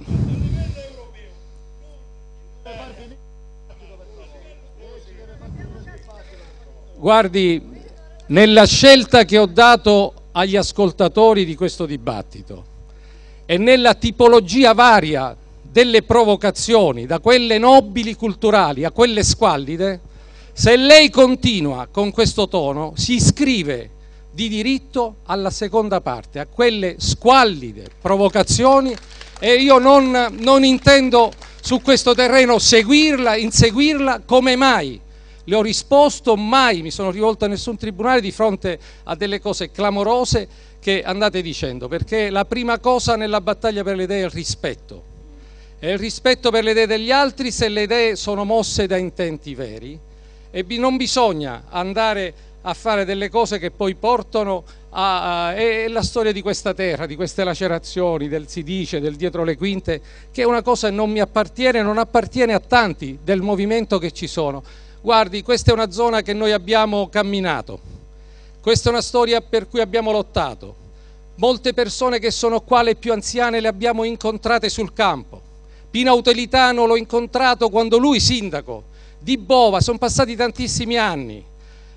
guardi, nella scelta che ho dato agli ascoltatori di questo dibattito e nella tipologia varia delle provocazioni, da quelle nobili culturali a quelle squallide, se lei continua con questo tono si iscrive di diritto alla seconda parte, a quelle squallide provocazioni, e io non, non intendo su questo terreno seguirla, inseguirla. Come mai? Le ho risposto, mai mi sono rivolto a nessun tribunale di fronte a delle cose clamorose che andate dicendo, perché la prima cosa nella battaglia per le idee è il rispetto. È il rispetto per le idee degli altri se le idee sono mosse da intenti veri, e non bisogna andare a fare delle cose che poi portano a, a è la storia di questa terra, di queste lacerazioni, del si dice, del dietro le quinte, che è una cosa che non mi appartiene, non appartiene a tanti del movimento che ci sono. Guardi, questa è una zona che noi abbiamo camminato, questa è una storia per cui abbiamo lottato, molte persone che sono qua, le più anziane, le abbiamo incontrate sul campo. Pino Autelitano l'ho incontrato quando lui sindaco, Di Bova, sono passati tantissimi anni.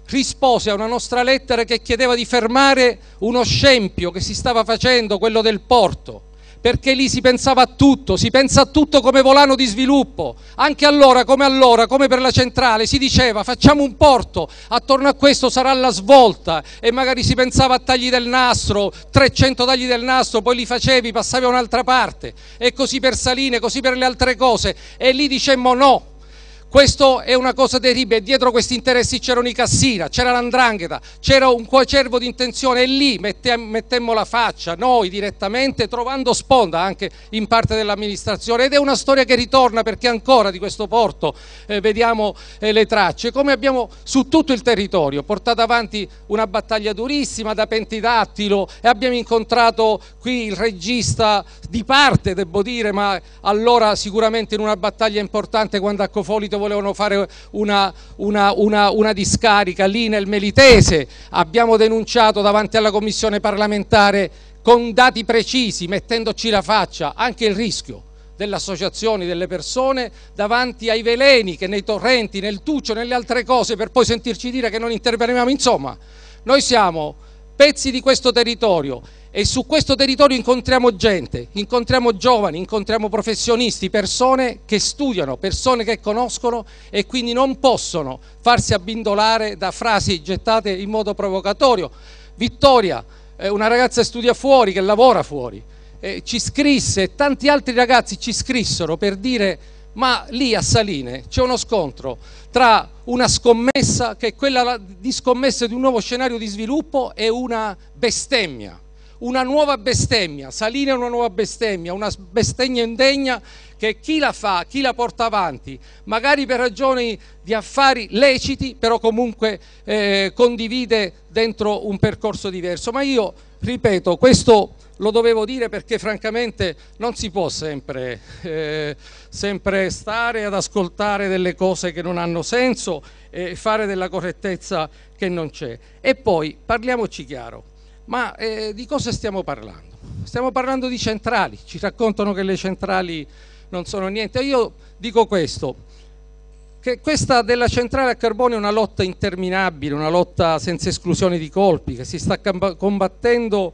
rispose a una nostra lettera che chiedeva di fermare uno scempio che si stava facendo, quello del porto, perché lì si pensava a tutto, si pensa a tutto come volano di sviluppo. Anche allora, come allora, come per la centrale, si diceva facciamo un porto, attorno a questo sarà la svolta, e magari si pensava a tagli del nastro, trecento tagli del nastro, poi li facevi, passavi a un'altra parte, e così per Saline, così per le altre cose, e lì dicemmo no. Questo è una cosa terribile, dietro questi interessi c'erano i Cassina, c'era l'Andrangheta, c'era un coacervo di intenzione, e lì mettemmo la faccia noi direttamente, trovando sponda anche in parte dell'amministrazione, ed è una storia che ritorna, perché ancora di questo porto eh, vediamo eh, le tracce, come abbiamo su tutto il territorio portato avanti una battaglia durissima da Pentidattilo, e abbiamo incontrato qui il regista di parte, devo dire, ma allora sicuramente in una battaglia importante, quando a Cofolito volevano fare una, una, una, una discarica lì nel Melitese. Abbiamo denunciato davanti alla commissione parlamentare con dati precisi, mettendoci la faccia, anche il rischio delle associazioni, delle persone davanti ai veleni che nei torrenti, nel Tuccio, nelle altre cose, per poi sentirci dire che non interveniamo. Insomma, noi siamo pezzi di questo territorio, e su questo territorio incontriamo gente, incontriamo giovani, incontriamo professionisti, persone che studiano, persone che conoscono, e quindi non possono farsi abbindolare da frasi gettate in modo provocatorio. Vittoria, eh, una ragazza che studia fuori, che lavora fuori, eh, ci scrisse, tanti altri ragazzi ci scrissero per dire: ma lì a Saline c'è uno scontro tra una scommessa, che è quella di scommesse di un nuovo scenario di sviluppo, e una bestemmia. Una nuova bestemmia, Saline è una nuova bestemmia, una bestemmia indegna che chi la fa, chi la porta avanti, magari per ragioni di affari leciti, però comunque eh, condivide dentro un percorso diverso. Ma io, ripeto, questo lo dovevo dire perché francamente non si può sempre, eh, sempre stare ad ascoltare delle cose che non hanno senso e fare della correttezza che non c'è. E poi parliamoci chiaro. Ma eh, di cosa stiamo parlando? Stiamo parlando di centrali, ci raccontano che le centrali non sono niente. Io dico questo, che questa della centrale a carbone è una lotta interminabile, una lotta senza esclusione di colpi, che si sta combattendo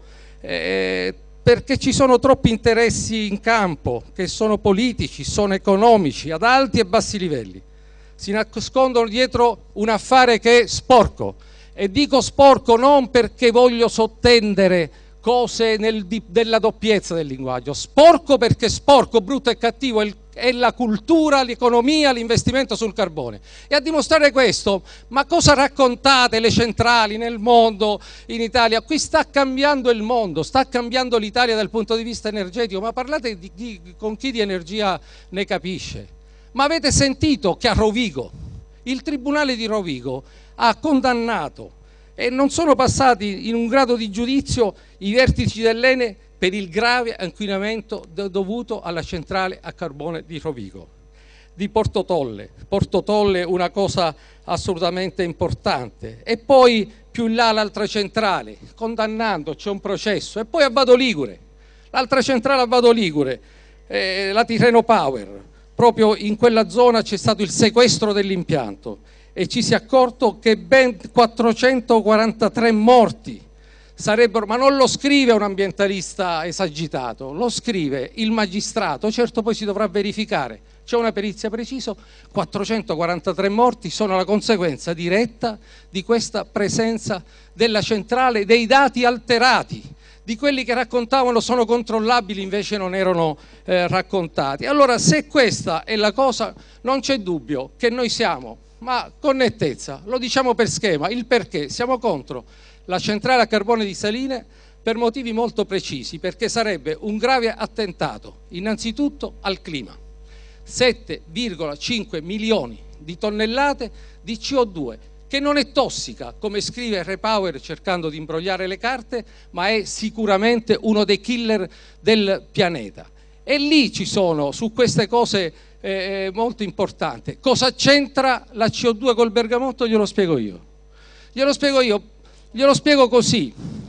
eh, perché ci sono troppi interessi in campo, che sono politici, sono economici, ad alti e bassi livelli. Si nascondono dietro un affare che è sporco. E dico sporco non perché voglio sottendere cose nel, di, della doppiezza del linguaggio, sporco perché sporco, brutto e cattivo è, il, è la cultura, l'economia, l'investimento sul carbone. E a dimostrare questo, ma cosa raccontate le centrali nel mondo, in Italia? Qui sta cambiando il mondo, sta cambiando l'Italia dal punto di vista energetico, ma parlate di, di, con chi di energia ne capisce. Ma avete sentito che a Rovigo, il tribunale di Rovigo ha condannato, e non sono passati in un grado di giudizio, i vertici dell'E N E per il grave inquinamento dovuto alla centrale a carbone di Rovigo, di Porto Tolle. Porto Tolle è una cosa assolutamente importante. E poi più in là l'altra centrale, condannando, c'è un processo. E poi a Vado Ligure, l'altra centrale a Vado Ligure, eh, la Tirreno Power, proprio in quella zona c'è stato il sequestro dell'impianto, e ci si è accorto che ben quattrocentoquarantatré morti sarebbero, ma non lo scrive un ambientalista esagitato, lo scrive il magistrato, certo poi si dovrà verificare, c'è una perizia precisa, quattrocentoquarantatré morti sono la conseguenza diretta di questa presenza della centrale, dei dati alterati, di quelli che raccontavano sono controllabili, invece non erano eh, raccontati. Allora, se questa è la cosa, non c'è dubbio che noi siamo, ma con nettezza, lo diciamo per schema, il perché. Siamo contro la centrale a carbone di Saline per motivi molto precisi, perché sarebbe un grave attentato innanzitutto al clima. sette virgola cinque milioni di tonnellate di C O due, che non è tossica, come scrive Repower cercando di imbrogliare le carte, ma è sicuramente uno dei killer del pianeta. E lì ci sono, su queste cose eh, molto importanti. Cosa c'entra la C O due col bergamotto? Glielo spiego io. Glielo spiego io, glielo spiego così.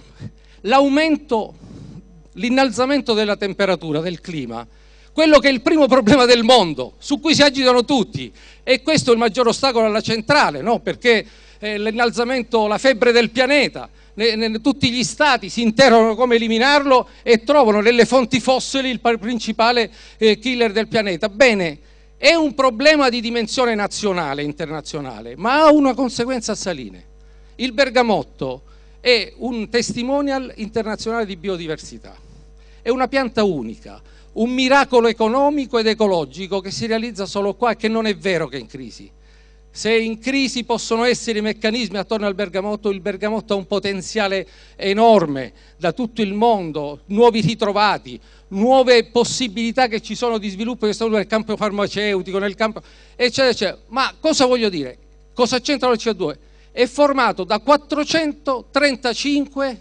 L'aumento, l'innalzamento della temperatura, del clima, quello che è il primo problema del mondo, su cui si agitano tutti, e questo è il maggior ostacolo alla centrale, no? Perché eh, l'innalzamento, la febbre del pianeta. Ne, ne, tutti gli stati si interrogano come eliminarlo e trovano nelle fonti fossili il principale eh, killer del pianeta. Bene, è un problema di dimensione nazionale e internazionale, ma ha una conseguenza a Saline. Il bergamotto è un testimonial internazionale di biodiversità, è una pianta unica, un miracolo economico ed ecologico che si realizza solo qua e che non è vero che è in crisi. Se in crisi possono essere i meccanismi attorno al bergamotto, il bergamotto ha un potenziale enorme da tutto il mondo, nuovi ritrovati, nuove possibilità che ci sono di sviluppo nel campo farmaceutico, nel campo eccetera, eccetera. Ma cosa voglio dire? Cosa c'entra il C O due? È formato da quattrocentotrentacinque,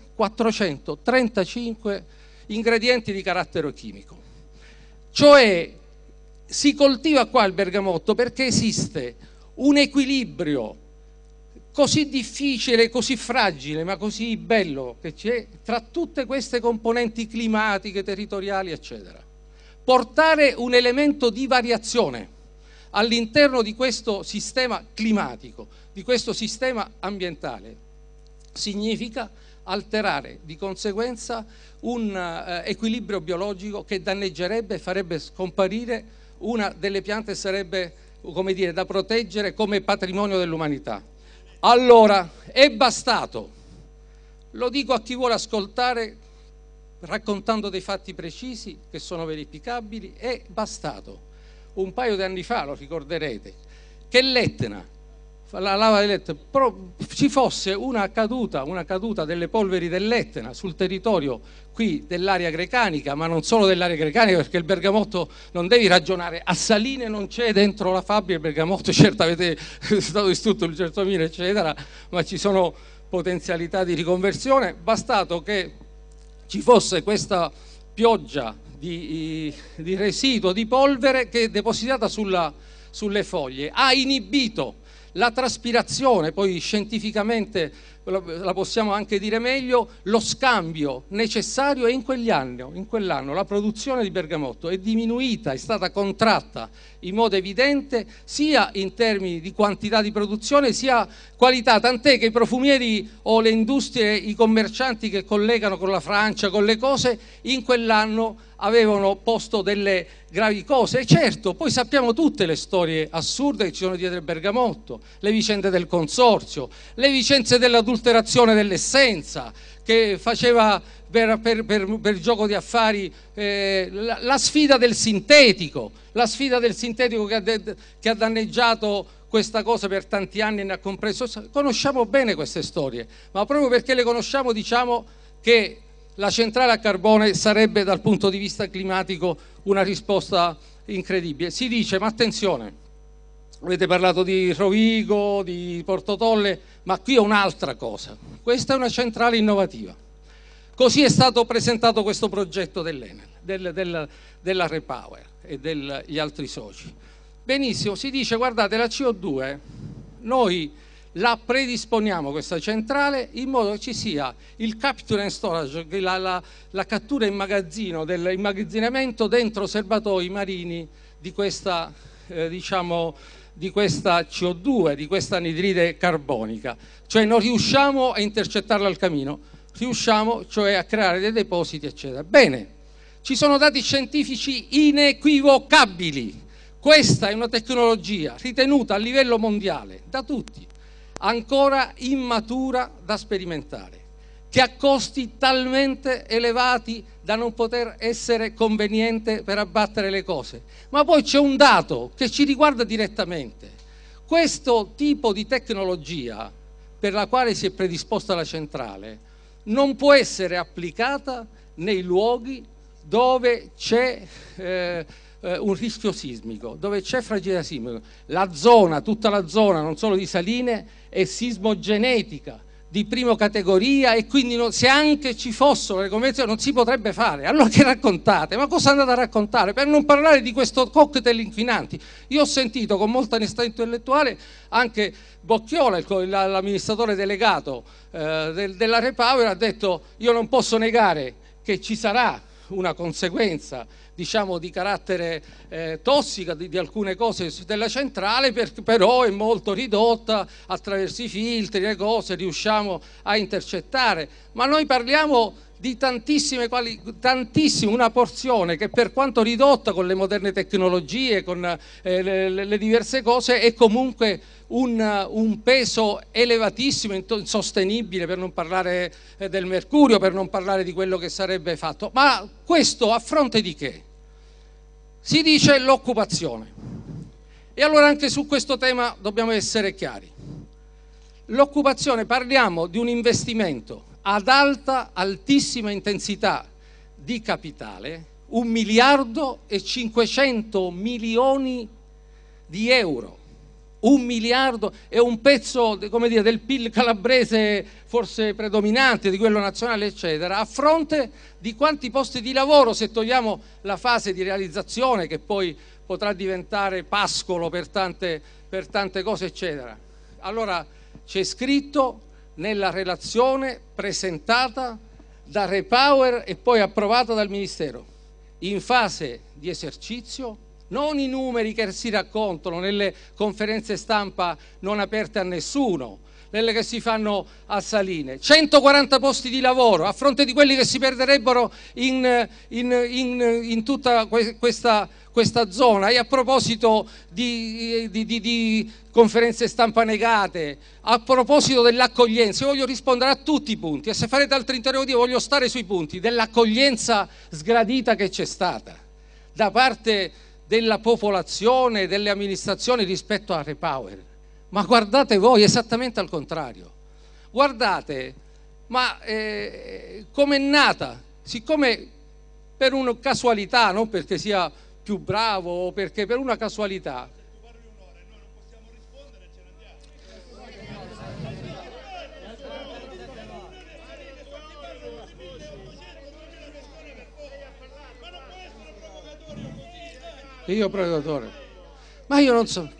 quattrocentotrentacinque ingredienti di carattere chimico. Cioè si coltiva qua il bergamotto perché esiste un equilibrio così difficile, così fragile, ma così bello che c'è tra tutte queste componenti climatiche, territoriali, eccetera. Portare un elemento di variazione all'interno di questo sistema climatico, di questo sistema ambientale, significa alterare di conseguenza un uh, equilibrio biologico che danneggerebbe e farebbe scomparire una delle piante che sarebbe, come dire, da proteggere come patrimonio dell'umanità. Allora, è bastato, lo dico a chi vuole ascoltare, raccontando dei fatti precisi che sono verificabili, è bastato un paio di anni fa, lo ricorderete, che l'Etna, la lava dell'Etna, ci fosse una caduta, una caduta delle polveri dell'Etna sul territorio qui dell'area grecanica, ma non solo dell'area grecanica, perché il bergamotto non devi ragionare, a Saline non c'è dentro la fabbrica il bergamotto, certo avete stato distrutto il Certomino eccetera, ma ci sono potenzialità di riconversione, bastato che ci fosse questa pioggia di, di residuo di polvere che è depositata sulla, sulle foglie, ha inibito la traspirazione, poi scientificamente la possiamo anche dire meglio, lo scambio necessario, e in quegli anni, in quell'anno la produzione di bergamotto è diminuita, è stata contratta in modo evidente sia in termini di quantità di produzione sia qualità, tant'è che i profumieri o le industrie, i commercianti che collegano con la Francia, con le cose, in quell'anno avevano posto delle gravi cose. E certo, poi sappiamo tutte le storie assurde che ci sono dietro il bergamotto, le vicende del consorzio, le vicende dell'adulterazione dell'essenza che faceva per, per, per, per gioco di affari, eh, la, la sfida del sintetico, la sfida del sintetico che ha, de, che ha danneggiato questa cosa per tanti anni e ne ha compreso. Conosciamo bene queste storie, ma proprio perché le conosciamo diciamo che la centrale a carbone sarebbe dal punto di vista climatico una risposta incredibile. Si dice, ma attenzione, avete parlato di Rovigo, di Porto Tolle, ma qui è un'altra cosa. Questa è una centrale innovativa. Così è stato presentato questo progetto dell'Enel, del, del, della Repower e degli altri soci. Benissimo, si dice, guardate, la C O due, noi la predisponiamo questa centrale in modo che ci sia il capture and storage, la, la, la cattura in magazzino dell'immagazzinamento dentro serbatoi marini di questa, eh, diciamo, di questa C O due, di questa anidride carbonica. Cioè non riusciamo a intercettarla al camino, riusciamo cioè a creare dei depositi eccetera. Bene, ci sono dati scientifici inequivocabili. Questa è una tecnologia ritenuta a livello mondiale da tutti ancora immatura da sperimentare, che ha costi talmente elevati da non poter essere conveniente per abbattere le cose. Ma poi c'è un dato che ci riguarda direttamente. Questo tipo di tecnologia per la quale si è predisposta la centrale non può essere applicata nei luoghi dove c'è eh, un rischio sismico, dove c'è fragilità sismica. La zona, tutta la zona, non solo di Saline, è sismogenetica di prima categoria e quindi non, se anche ci fossero le convenzioni non si potrebbe fare. Allora che raccontate? Ma cosa andate a raccontare? Per non parlare di questo cocktail inquinanti. Io ho sentito con molta onestà intellettuale anche Bocchiola, l'amministratore delegato eh, del, della Repower, ha detto io non posso negare che ci sarà una conseguenza, diciamo, di carattere eh, tossica di, di alcune cose della centrale, per, però è molto ridotta attraverso i filtri, le cose, riusciamo a intercettare. Ma noi parliamo di tantissime, quali, tantissime, una porzione che, per quanto ridotta con le moderne tecnologie, con eh, le, le diverse cose, è comunque un, un peso elevatissimo, insostenibile, per non parlare eh, del mercurio, per non parlare di quello che sarebbe fatto. Ma questo a fronte di che? Si dice l'occupazione. E allora anche su questo tema dobbiamo essere chiari. L'occupazione, parliamo di un investimento ad alta, altissima intensità di capitale, un miliardo e cinquecento milioni di euro. Un miliardo è un pezzo, come dire, del P I L calabrese forse predominante, di quello nazionale, eccetera, a fronte di quanti posti di lavoro, se togliamo la fase di realizzazione che poi potrà diventare pascolo per tante, per tante cose, eccetera. Allora c'è scritto nella relazione presentata da Repower e poi approvata dal Ministero, in fase di esercizio, non i numeri che si raccontano nelle conferenze stampa non aperte a nessuno, nelle che si fanno a Saline, centoquaranta posti di lavoro a fronte di quelli che si perderebbero in, in, in, in tutta questa, questa zona. E a proposito di, di, di, di conferenze stampa negate, a proposito dell'accoglienza, io voglio rispondere a tutti i punti, e se farete altri interrogativi voglio stare sui punti dell'accoglienza sgradita che c'è stata da parte della popolazione, delle amministrazioni rispetto a Repower. Ma guardate voi, esattamente al contrario. Guardate, ma eh, come è nata, siccome per una casualità, non perché sia più bravo o perché per una casualità. Io provocatore, ma io non so.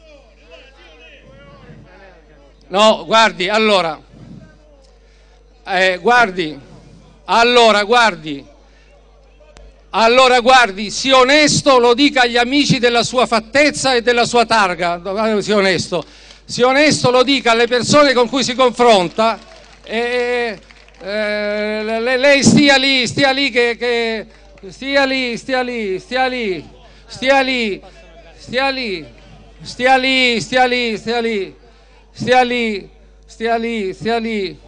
No, guardi, allora, eh, guardi, allora, guardi, allora, guardi, sia onesto, lo dica agli amici della sua fattezza e della sua targa, sia onesto, sia onesto, lo dica alle persone con cui si confronta, e eh, lei stia lì, stia lì, che, che stia lì, stia lì, stia lì. Stia lì, stia lì, stia lì, stia lì, stia lì, stia lì, stia lì, stia lì.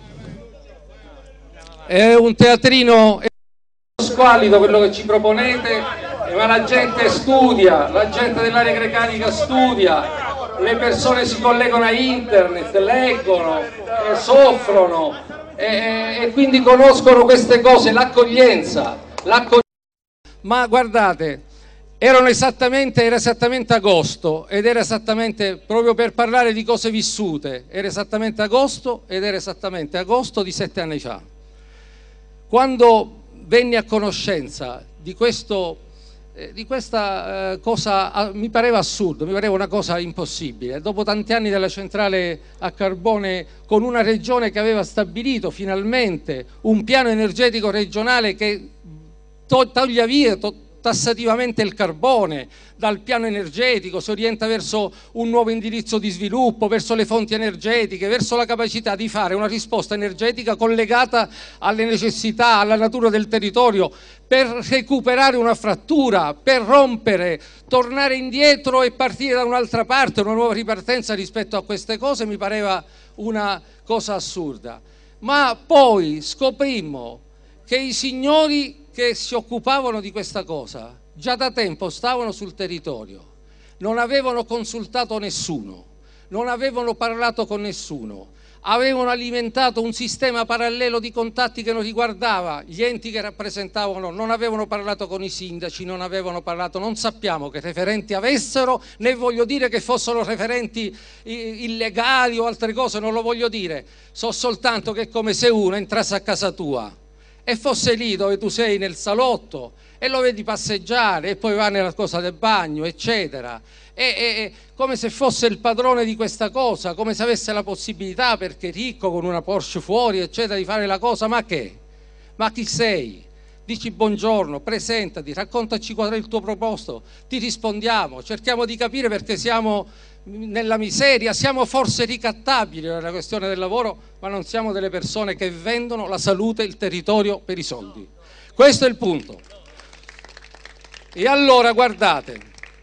È un teatrino squallido quello che ci proponete, ma la gente studia, la gente dell'area grecanica studia, le persone si collegano a internet, leggono, eh, soffrono e, e quindi conoscono queste cose, l'accoglienza, l'accoglienza. Ma guardate, Erano esattamente, era esattamente agosto ed era esattamente, proprio per parlare di cose vissute, era esattamente agosto ed era esattamente agosto di sette anni fa. Quando venni a conoscenza di, questo, eh, di questa eh, cosa, eh, mi pareva assurdo, mi pareva una cosa impossibile. Dopo tanti anni della centrale a carbone, con una regione che aveva stabilito finalmente un piano energetico regionale che to- toglie via to- tassativamente il carbone dal piano energetico, si orienta verso un nuovo indirizzo di sviluppo, verso le fonti energetiche, verso la capacità di fare una risposta energetica collegata alle necessità, alla natura del territorio, per recuperare una frattura, per rompere, tornare indietro e partire da un'altra parte, una nuova ripartenza rispetto a queste cose. Mi pareva una cosa assurda. Ma poi scoprimmo che i signori che si occupavano di questa cosa già da tempo stavano sul territorio, non avevano consultato nessuno, non avevano parlato con nessuno, avevano alimentato un sistema parallelo di contatti che non riguardava gli enti che rappresentavano, non avevano parlato con i sindaci, non avevano parlato, non sappiamo che referenti avessero, né voglio dire che fossero referenti illegali o altre cose, non lo voglio dire, so soltanto che è come se uno entrasse a casa tua e fosse lì dove tu sei nel salotto e lo vedi passeggiare e poi va nella cosa del bagno, eccetera, e, e, come se fosse il padrone di questa cosa, come se avesse la possibilità, perché è ricco, con una Porsche fuori, eccetera, di fare la cosa. Ma che? Ma chi sei? dici buongiorno, presentati, raccontaci qual è il tuo proposto, ti rispondiamo, cerchiamo di capire perché siamo nella miseria, siamo forse ricattabili nella questione del lavoro, ma non siamo delle persone che vendono la salute, il territorio per i soldi. Questo è il punto. E allora guardate,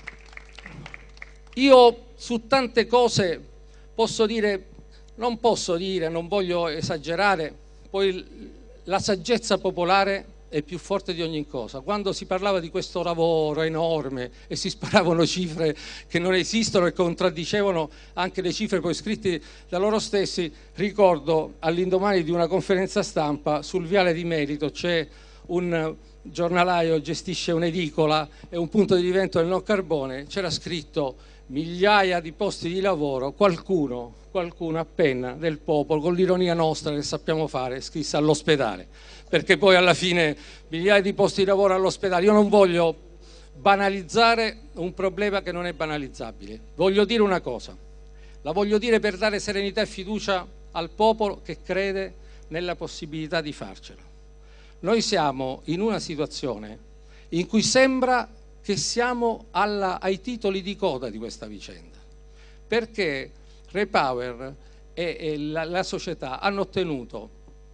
io su tante cose posso dire, non posso dire, non voglio esagerare, poi la saggezza popolare è più forte di ogni cosa. Quando si parlava di questo lavoro enorme e si sparavano cifre che non esistono e contraddicevano anche le cifre poi scritte da loro stessi, ricordo all'indomani di una conferenza stampa sul Viale di Merito c'è un giornalaio, gestisce un'edicola e un punto di divento del non carbone, c'era scritto migliaia di posti di lavoro, qualcuno, qualcuno appena del popolo, con l'ironia nostra che sappiamo fare, scrisse all'ospedale, perché poi alla fine migliaia di posti di lavoro all'ospedale. Io non voglio banalizzare un problema che non è banalizzabile, voglio dire una cosa, la voglio dire per dare serenità e fiducia al popolo che crede nella possibilità di farcela. Noi siamo in una situazione in cui sembra che siamo alla, ai titoli di coda di questa vicenda, perché Repower e, e la, la società hanno ottenuto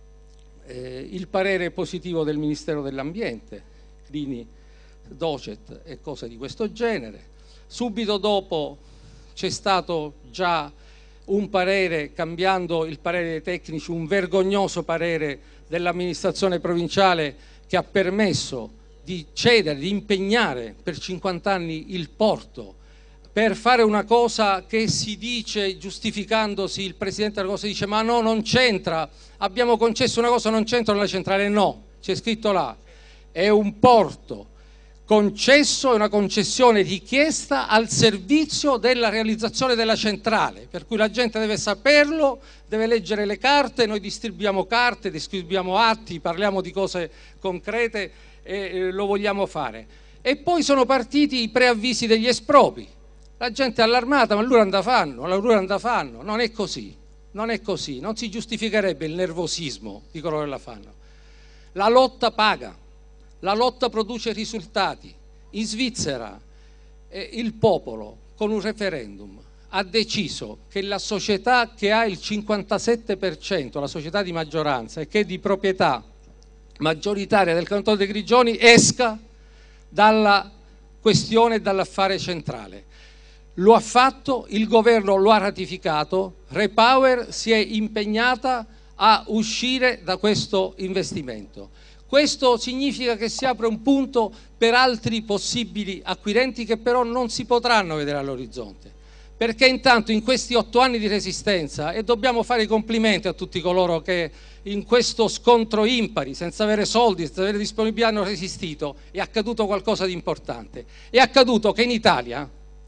eh, il parere positivo del Ministero dell'Ambiente, Clini, Docet e cose di questo genere. Subito dopo c'è stato già un parere, cambiando il parere dei tecnici, un vergognoso parere dell'amministrazione provinciale che ha permesso di cedere, di impegnare per cinquanta anni il porto per fare una cosa che si dice, giustificandosi, il Presidente della cosa dice ma no, non c'entra, abbiamo concesso una cosa, non c'entra nella centrale. No, c'è scritto là, è un porto concesso, è una concessione richiesta al servizio della realizzazione della centrale, per cui la gente deve saperlo, deve leggere le carte, noi distribuiamo carte, distribuiamo atti, parliamo di cose concrete e lo vogliamo fare. E poi sono partiti i preavvisi degli espropri, la gente è allarmata, ma loro non fanno, loro non fanno, non è così, non è così, non si giustificherebbe il nervosismo di coloro che la fanno. La lotta paga, la lotta produce risultati. In Svizzera eh, il popolo con un referendum ha deciso che la società che ha il cinquantasette per cento, la società di maggioranza e che è di proprietà maggioritaria del Cantone dei Grigioni, esca dalla questione e dall'affare centrale. Lo ha fatto, il governo lo ha ratificato, Repower si è impegnata a uscire da questo investimento. Questo significa che si apre un punto per altri possibili acquirenti che però non si potranno vedere all'orizzonte. Perché intanto in questi otto anni di resistenza, e dobbiamo fare i complimenti a tutti coloro che in questo scontro impari, senza avere soldi, senza avere disponibilità, hanno resistito, è accaduto qualcosa di importante. È accaduto che in Italia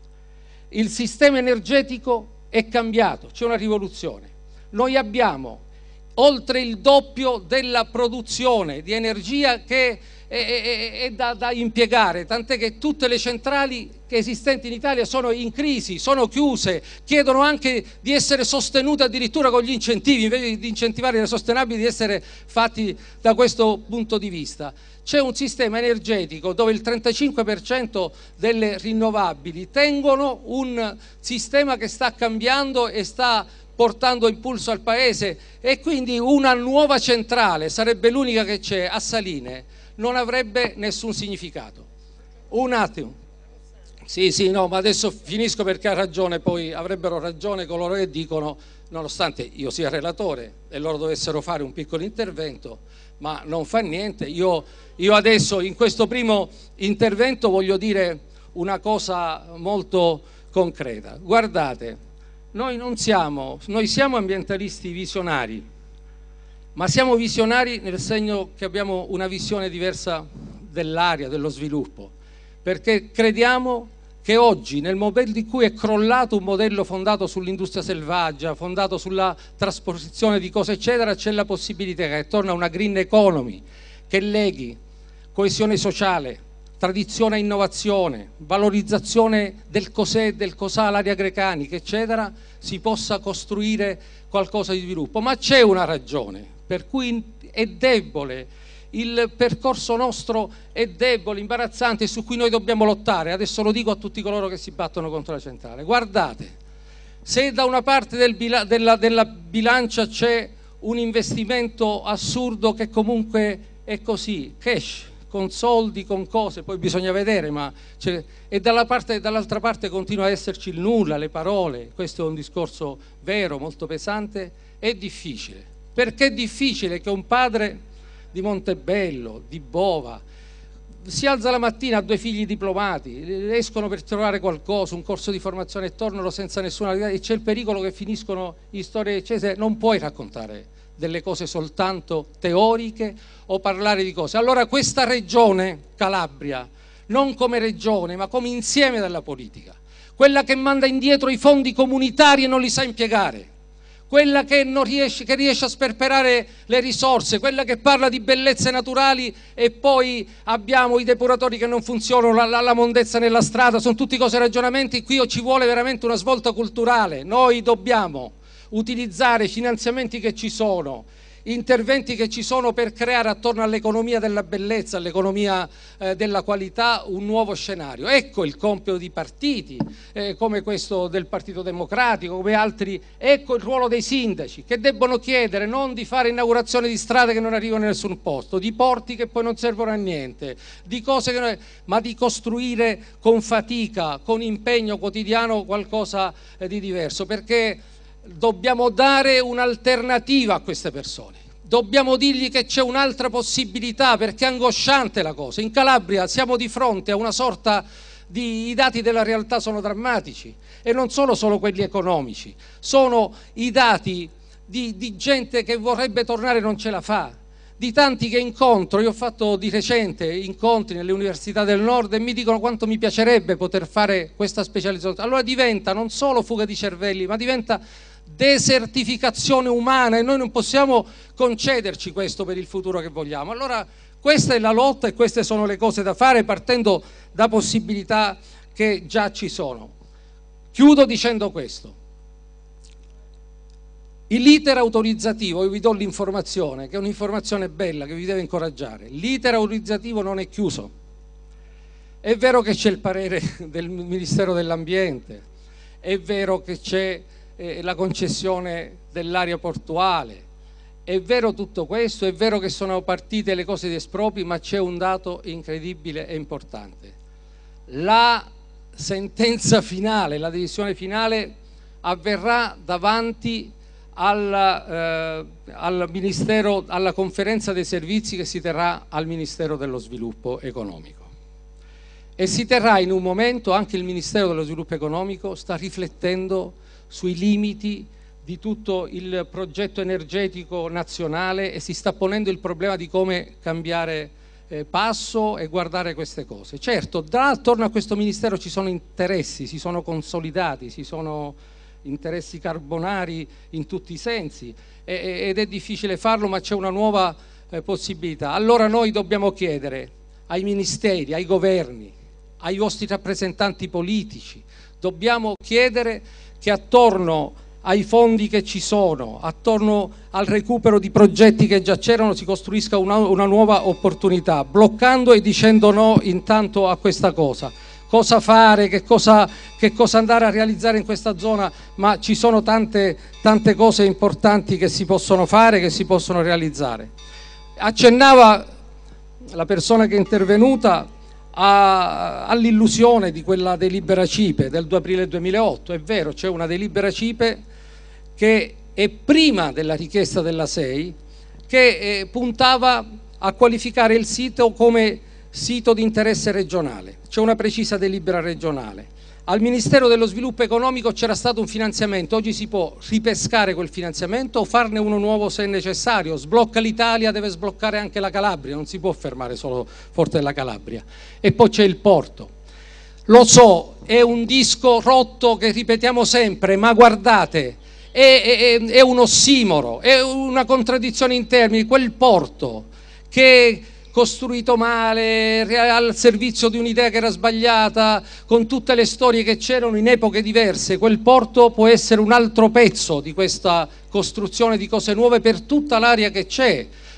il sistema energetico è cambiato, c'è una rivoluzione. Noi abbiamo oltre il doppio della produzione di energia che è, è, è da, da impiegare, tant'è che tutte le centrali che esistenti in Italia sono in crisi, sono chiuse, chiedono anche di essere sostenute addirittura con gli incentivi, invece di incentivare le sostenibili, di essere fatti da questo punto di vista. C'è un sistema energetico dove il trentacinque per cento delle rinnovabili tengono un sistema che sta cambiando e sta portando impulso al paese, e quindi una nuova centrale, sarebbe l'unica che c'è a Saline, non avrebbe nessun significato. Un attimo, sì sì no, ma adesso finisco perché ha ragione, poi avrebbero ragione coloro che dicono, nonostante io sia relatore e loro dovessero fare un piccolo intervento, ma non fa niente, io, io adesso in questo primo intervento voglio dire una cosa molto concreta. Guardate, Noi non siamo, noi siamo ambientalisti visionari, ma siamo visionari nel segno che abbiamo una visione diversa dell'area, dello sviluppo, perché crediamo che oggi, nel momento in cui è crollato un modello fondato sull'industria selvaggia, fondato sulla trasposizione di cose eccetera, c'è la possibilità che torna una green economy che leghi coesione sociale, tradizione e innovazione, valorizzazione del cos'è, del cos'ha l'area grecanica, eccetera, si possa costruire qualcosa di sviluppo. Ma c'è una ragione per cui è debole il percorso nostro è debole, imbarazzante, su cui noi dobbiamo lottare. Adesso lo dico a tutti coloro che si battono contro la centrale. Guardate, se da una parte del bila della, della bilancia c'è un investimento assurdo che comunque è così, cash, con soldi, con cose, poi bisogna vedere, ma e dall'altra parte, dall'altra parte continua a esserci il nulla, le parole. Questo è un discorso vero, molto pesante. È difficile. Perché è difficile che un padre di Montebello, di Bova, si alza la mattina, ha due figli diplomati, escono per trovare qualcosa, un corso di formazione e tornano senza nessuna, e c'è il pericolo che finiscono in storie accese. Non puoi raccontare delle cose soltanto teoriche o parlare di cose. Allora questa regione, Calabria, non come regione ma come insieme della politica, quella che manda indietro i fondi comunitari e non li sa impiegare, quella che, non riesce, che riesce a sperperare le risorse, quella che parla di bellezze naturali e poi abbiamo i depuratori che non funzionano, la, la, la mondezza nella strada, sono tutti cose ragionamenti. Qui ci vuole veramente una svolta culturale. Noi dobbiamo utilizzare i finanziamenti che ci sono, interventi che ci sono per creare attorno all'economia della bellezza, all'economia eh, della qualità, un nuovo scenario. Ecco il compito di partiti eh, come questo del Partito Democratico, come altri. Ecco il ruolo dei sindaci, che debbono chiedere non di fare inaugurazioni di strade che non arrivano in nessun posto, di porti che poi non servono a niente, di cose che non... ma di costruire con fatica, con impegno quotidiano qualcosa eh, di diverso, perché dobbiamo dare un'alternativa a queste persone, dobbiamo dirgli che c'è un'altra possibilità, perché è angosciante la cosa. In Calabria siamo di fronte a una sorta di... i dati della realtà sono drammatici, e non sono solo quelli economici, sono i dati di, di gente che vorrebbe tornare e non ce la fa, di tanti che incontro. Io ho fatto di recente incontri nelle università del nord e mi dicono quanto mi piacerebbe poter fare questa specializzazione. Allora diventa non solo fuga di cervelli, ma diventa desertificazione umana, e noi non possiamo concederci questo per il futuro che vogliamo. Allora questa è la lotta e queste sono le cose da fare, partendo da possibilità che già ci sono. Chiudo dicendo questo: l'iter autorizzativo, io vi do l'informazione, che è un'informazione bella che vi deve incoraggiare. L'iter autorizzativo non è chiuso. È vero che c'è il parere del Ministero dell'Ambiente, è vero che c'è eh, la concessione dell'area portuale, è vero tutto questo, è vero che sono partite le cose di espropri, ma c'è un dato incredibile e importante. La sentenza finale, la decisione finale avverrà davanti Al, eh, al Ministero, alla conferenza dei servizi che si terrà al Ministero dello Sviluppo Economico, e si terrà in un momento anche il Ministero dello Sviluppo Economico sta riflettendo sui limiti di tutto il progetto energetico nazionale e si sta ponendo il problema di come cambiare eh, passo e guardare queste cose. Certo, da, attorno a questo Ministero ci sono interessi, si sono consolidati, si sono interessi carbonari in tutti i sensi, ed è difficile farlo, ma c'è una nuova eh, possibilità. Allora noi dobbiamo chiedere ai ministeri, ai governi, ai vostri rappresentanti politici, dobbiamo chiedere che attorno ai fondi che ci sono, attorno al recupero di progetti che già c'erano, si costruisca una, una nuova opportunità, bloccando e dicendo no intanto a questa cosa. Cosa fare, che cosa, che cosa andare a realizzare in questa zona, ma ci sono tante, tante cose importanti che si possono fare, che si possono realizzare. Accennava la persona che è intervenuta all'illusione di quella delibera CIPE del due aprile duemilaotto. È vero, c'è una delibera CIPE che è prima della richiesta della S E I, che eh, puntava a qualificare il sito come sito di interesse regionale. C'è una precisa delibera regionale. Al Ministero dello Sviluppo Economico c'era stato un finanziamento, oggi si può ripescare quel finanziamento o farne uno nuovo se è necessario. Sblocca l'Italia, deve sbloccare anche la Calabria, non si può fermare solo Forte della Calabria. E poi c'è il porto. Lo so, è un disco rotto che ripetiamo sempre, ma guardate, è, è, è un ossimoro, è una contraddizione in termini. Quel porto che costruito male, al servizio di un'idea che era sbagliata, con tutte le storie che c'erano in epoche diverse, quel porto può essere un altro pezzo di questa costruzione di cose nuove per tutta l'area che c'è,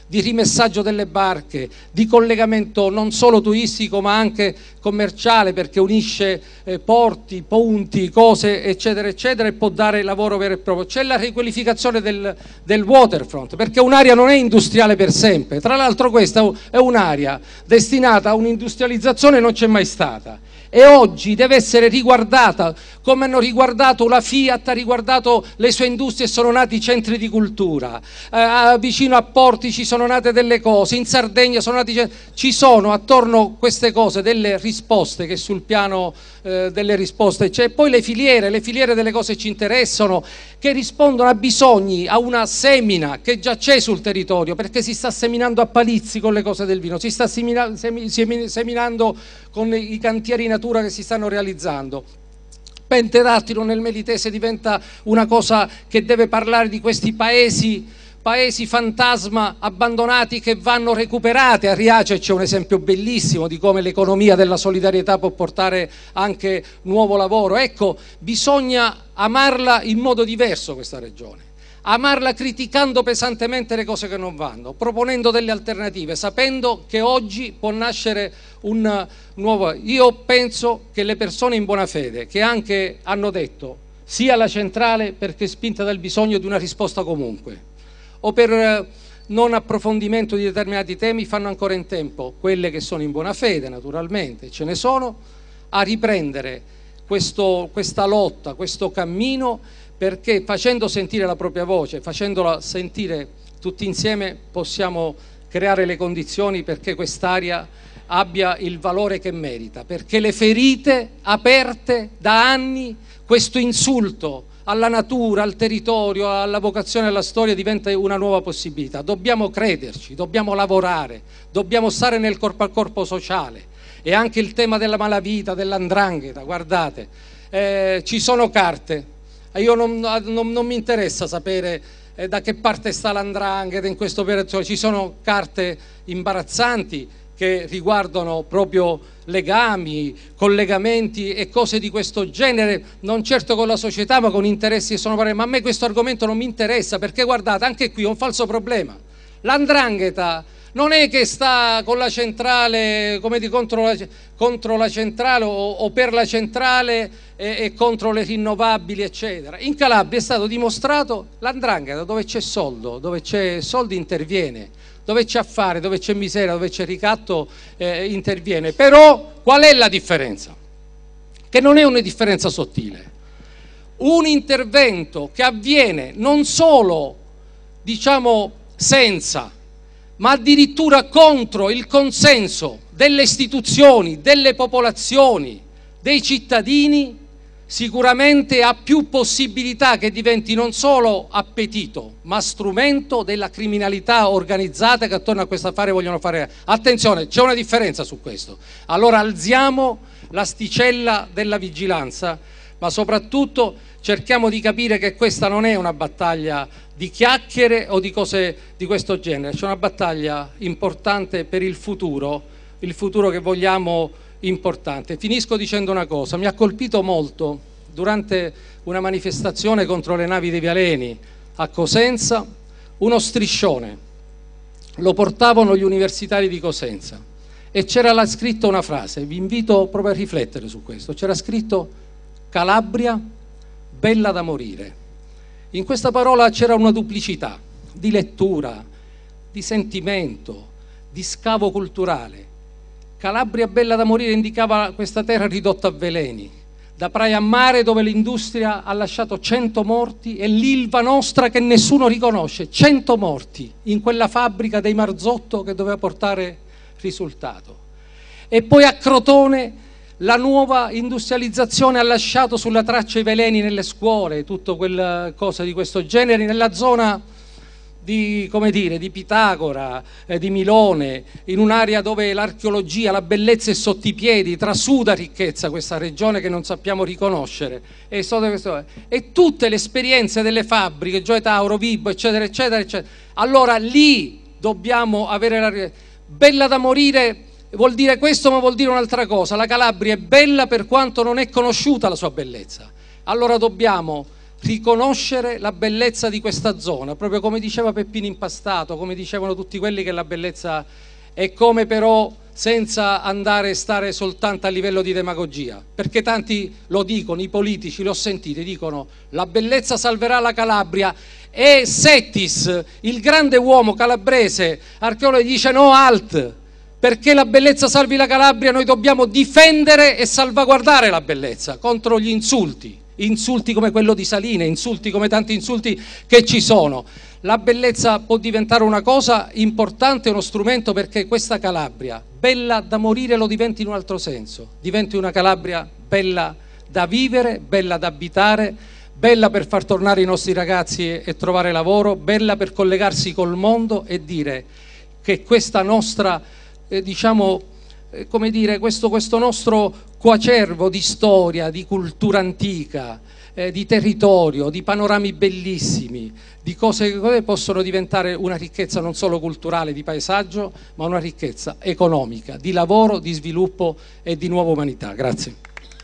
di rimessaggio delle barche, di collegamento non solo turistico ma anche commerciale, perché unisce eh, porti, punti, cose eccetera eccetera, e può dare lavoro vero e proprio. C'è la riqualificazione del, del waterfront, perché un'area non è industriale per sempre. Tra l'altro questa è un'area destinata a un'industrializzazione non c'è mai stata, e oggi deve essere riguardata come hanno riguardato la Fiat, ha riguardato le sue industrie, sono nati centri di cultura, eh, vicino a porti ci sono nate delle cose, in Sardegna sono nati, ci sono attorno a queste cose delle risposte che sul piano eh, delle risposte c'è. Poi le filiere, le filiere delle cose ci interessano, che rispondono a bisogni, a una semina che già c'è sul territorio, perché si sta seminando a palizzi con le cose del vino, si sta semina, semi, seminando con i cantieri natura che si stanno realizzando. Pentedattilo nel Melitese diventa una cosa che deve parlare di questi paesi, paesi fantasma abbandonati che vanno recuperati. A Riace c'è un esempio bellissimo di come l'economia della solidarietà può portare anche nuovo lavoro. Ecco, bisogna amarla in modo diverso questa regione, amarla criticando pesantemente le cose che non vanno, proponendo delle alternative, sapendo che oggi può nascere un nuovo... Io penso che le persone in buona fede, che anche hanno detto sia la centrale perché è spinta dal bisogno di una risposta comunque, o per non approfondimento di determinati temi, fanno ancora in tempo, quelle che sono in buona fede naturalmente, ce ne sono, a riprendere questo, questa lotta, questo cammino, perché facendo sentire la propria voce, facendola sentire tutti insieme, possiamo creare le condizioni perché quest'area abbia il valore che merita, perché le ferite aperte da anni, questo insulto alla natura, al territorio, alla vocazione, alla storia diventa una nuova possibilità. Dobbiamo crederci, dobbiamo lavorare, dobbiamo stare nel corpo a corpo sociale. E anche il tema della malavita, dell'andrangheta, guardate, eh, ci sono carte. Io non, non, non mi interessa sapere eh, da che parte sta l'andrangheta in questa operazione, ci sono carte imbarazzanti che riguardano proprio legami, collegamenti e cose di questo genere, non certo con la società ma con interessi che sono pari. Ma a me questo argomento non mi interessa, perché guardate, anche qui è un falso problema. L'andrangheta non è che sta con la centrale, come di contro la, contro la centrale o, o per la centrale e, e contro le rinnovabili eccetera. In Calabria è stato dimostrato l'andrangheta dove c'è soldo, dove c'è soldi interviene, dove c'è affare, dove c'è miseria, dove c'è ricatto eh, interviene. Però qual è la differenza? Che non è una differenza sottile. Un intervento che avviene non solo, diciamo, senza, ma addirittura contro il consenso delle istituzioni, delle popolazioni, dei cittadini, sicuramente ha più possibilità che diventi non solo appetito, ma strumento della criminalità organizzata che attorno a questo affare vogliono fare. Attenzione, c'è una differenza su questo. Allora alziamo l'asticella della vigilanza, ma soprattutto cerchiamo di capire che questa non è una battaglia di chiacchiere o di cose di questo genere, c'è una battaglia importante per il futuro, il futuro che vogliamo importante. Finisco dicendo una cosa: mi ha colpito molto durante una manifestazione contro le navi dei Vialeni a Cosenza uno striscione, lo portavano gli universitari di Cosenza e c'era scritto una frase, vi invito proprio a riflettere su questo, c'era scritto Calabria bella da morire. In questa parola c'era una duplicità di lettura, di sentimento, di scavo culturale. Calabria bella da morire indicava questa terra ridotta a veleni, da praia a mare dove l'industria ha lasciato cento morti e l'Ilva Nostra che nessuno riconosce, cento morti in quella fabbrica dei Marzotto che doveva portare risultato. E poi a Crotone la nuova industrializzazione ha lasciato sulla traccia i veleni nelle scuole, tutto quella cosa di questo genere, nella zona di, come dire, di Pitagora, eh, di Milone, in un'area dove l'archeologia, la bellezza è sotto i piedi, trasuda ricchezza questa regione che non sappiamo riconoscere. E, e tutte le esperienze delle fabbriche, Gioia Tauro, Vibo, eccetera, eccetera, eccetera. Allora lì dobbiamo avere la... Bella da morire vuol dire questo, ma vuol dire un'altra cosa. La Calabria è bella per quanto non è conosciuta la sua bellezza. Allora dobbiamo riconoscere la bellezza di questa zona, proprio come diceva Peppino Impastato, come dicevano tutti quelli che la bellezza è, come però senza andare a stare soltanto a livello di demagogia, perché tanti lo dicono, i politici, l'ho sentito, dicono la bellezza salverà la Calabria, e Settis, il grande uomo calabrese, archeologo, dice no, alt, perché la bellezza salvi la Calabria noi dobbiamo difendere e salvaguardare la bellezza contro gli insulti, insulti come quello di Saline, insulti come tanti insulti che ci sono. La bellezza può diventare una cosa importante, uno strumento, perché questa Calabria, bella da morire, lo diventi in un altro senso, diventi una Calabria bella da vivere, bella da abitare, bella per far tornare i nostri ragazzi e, e trovare lavoro, bella per collegarsi col mondo e dire che questa nostra, eh, diciamo, eh, come dire, questo, questo nostro coacervo di storia, di cultura antica, eh, di territorio, di panorami bellissimi, di cose che possono diventare una ricchezza non solo culturale, di paesaggio, ma una ricchezza economica, di lavoro, di sviluppo e di nuova umanità. Grazie.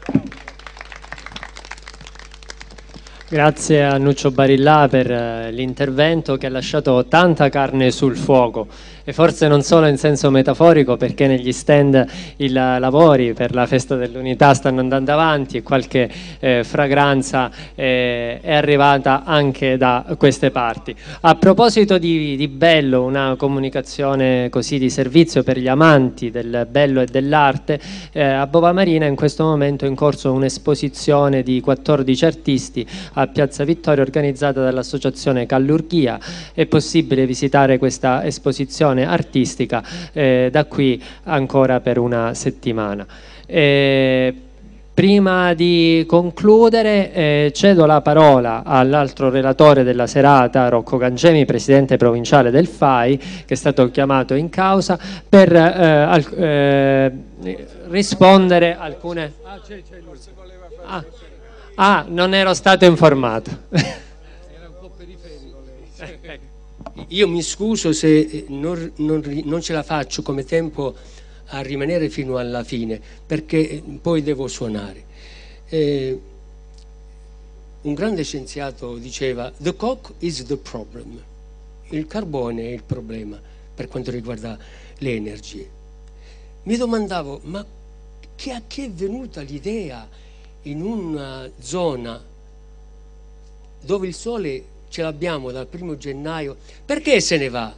Grazie a Nuccio Barillà per eh, l'intervento che ha lasciato tanta carne sul fuoco, e forse non solo in senso metaforico, perché negli stand i lavori per la festa dell'unità stanno andando avanti e qualche eh, fragranza eh, è arrivata anche da queste parti. A proposito di, di bello, una comunicazione così di servizio per gli amanti del bello e dell'arte, eh, a Bova Marina in questo momento è in corso un'esposizione di quattordici artisti a Piazza Vittoria organizzata dall'associazione Callurgia. È possibile visitare questa esposizione artistica eh, da qui ancora per una settimana. Eh, prima di concludere eh, cedo la parola all'altro relatore della serata, Rocco Gangemi, presidente provinciale del F A I, che è stato chiamato in causa per eh, al, eh, rispondere a alcune... Ah, ah, non ero stato informato. Era un po' periferico lei. Io mi scuso se non, non, non ce la faccio come tempo a rimanere fino alla fine, perché poi devo suonare. Eh, un grande scienziato diceva "The coke is the problem", il carbone è il problema per quanto riguarda le energie. Mi domandavo, ma che, a chi è venuta l'idea in una zona dove il sole ce l'abbiamo dal primo gennaio, perché se ne va?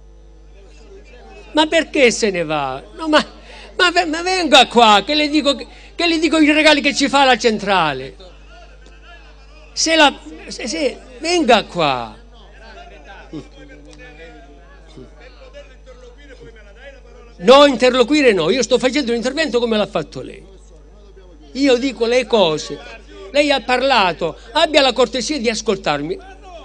Ma perché se ne va? No, ma, ma, ma venga qua, che le, dico, che le dico i regali che ci fa la centrale. Se la, se, se, venga qua. No, interloquire no, io sto facendo un intervento come l'ha fatto lei. Io dico le cose. Lei ha parlato, abbia la cortesia di ascoltarmi.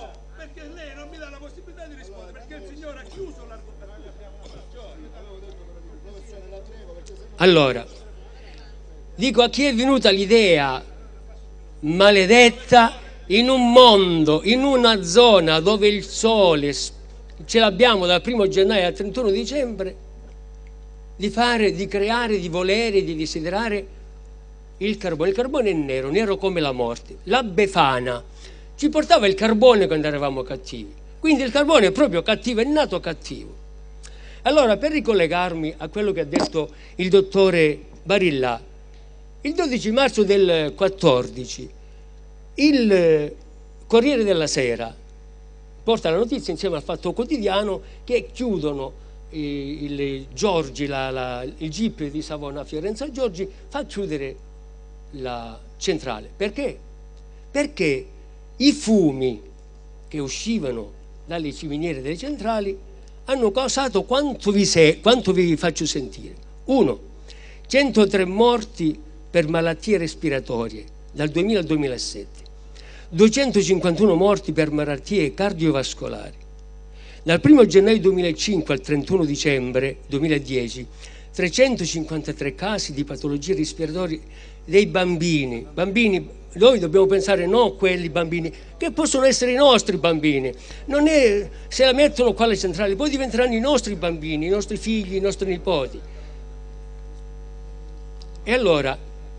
Allora, dico, a chi è venuta l'idea maledetta in un mondo, in una zona dove il sole ce l'abbiamo dal primo gennaio al trentuno dicembre, di fare, di creare, di volere, di desiderare il carbone. Il carbone è nero, nero come la morte. La Befana ci portava il carbone quando eravamo cattivi. Quindi il carbone è proprio cattivo, è nato cattivo. Allora, per ricollegarmi a quello che ha detto il dottore Barillà, il dodici marzo del quattordici il Corriere della Sera porta la notizia insieme al Fatto Quotidiano che chiudono eh, il Giorgi, la, la, il G I P di Savona Fiorenza Giorgi, fa chiudere la centrale. Perché? Perché i fumi che uscivano dalle ciminiere delle centrali hanno causato quanto vi, se, quanto vi faccio sentire. Uno, centotré morti per malattie respiratorie dal duemila al duemilasette, duecentocinquantuno morti per malattie cardiovascolari. Dal primo gennaio duemilacinque al trentuno dicembre duemiladieci, trecentocinquantatré casi di patologie respiratorie dei bambini. Bambini, noi dobbiamo pensare non a quelli bambini, che possono essere i nostri bambini. Non è, se la mettono qua alle centrali, poi diventeranno i nostri bambini, i nostri figli, i nostri nipoti. E allora,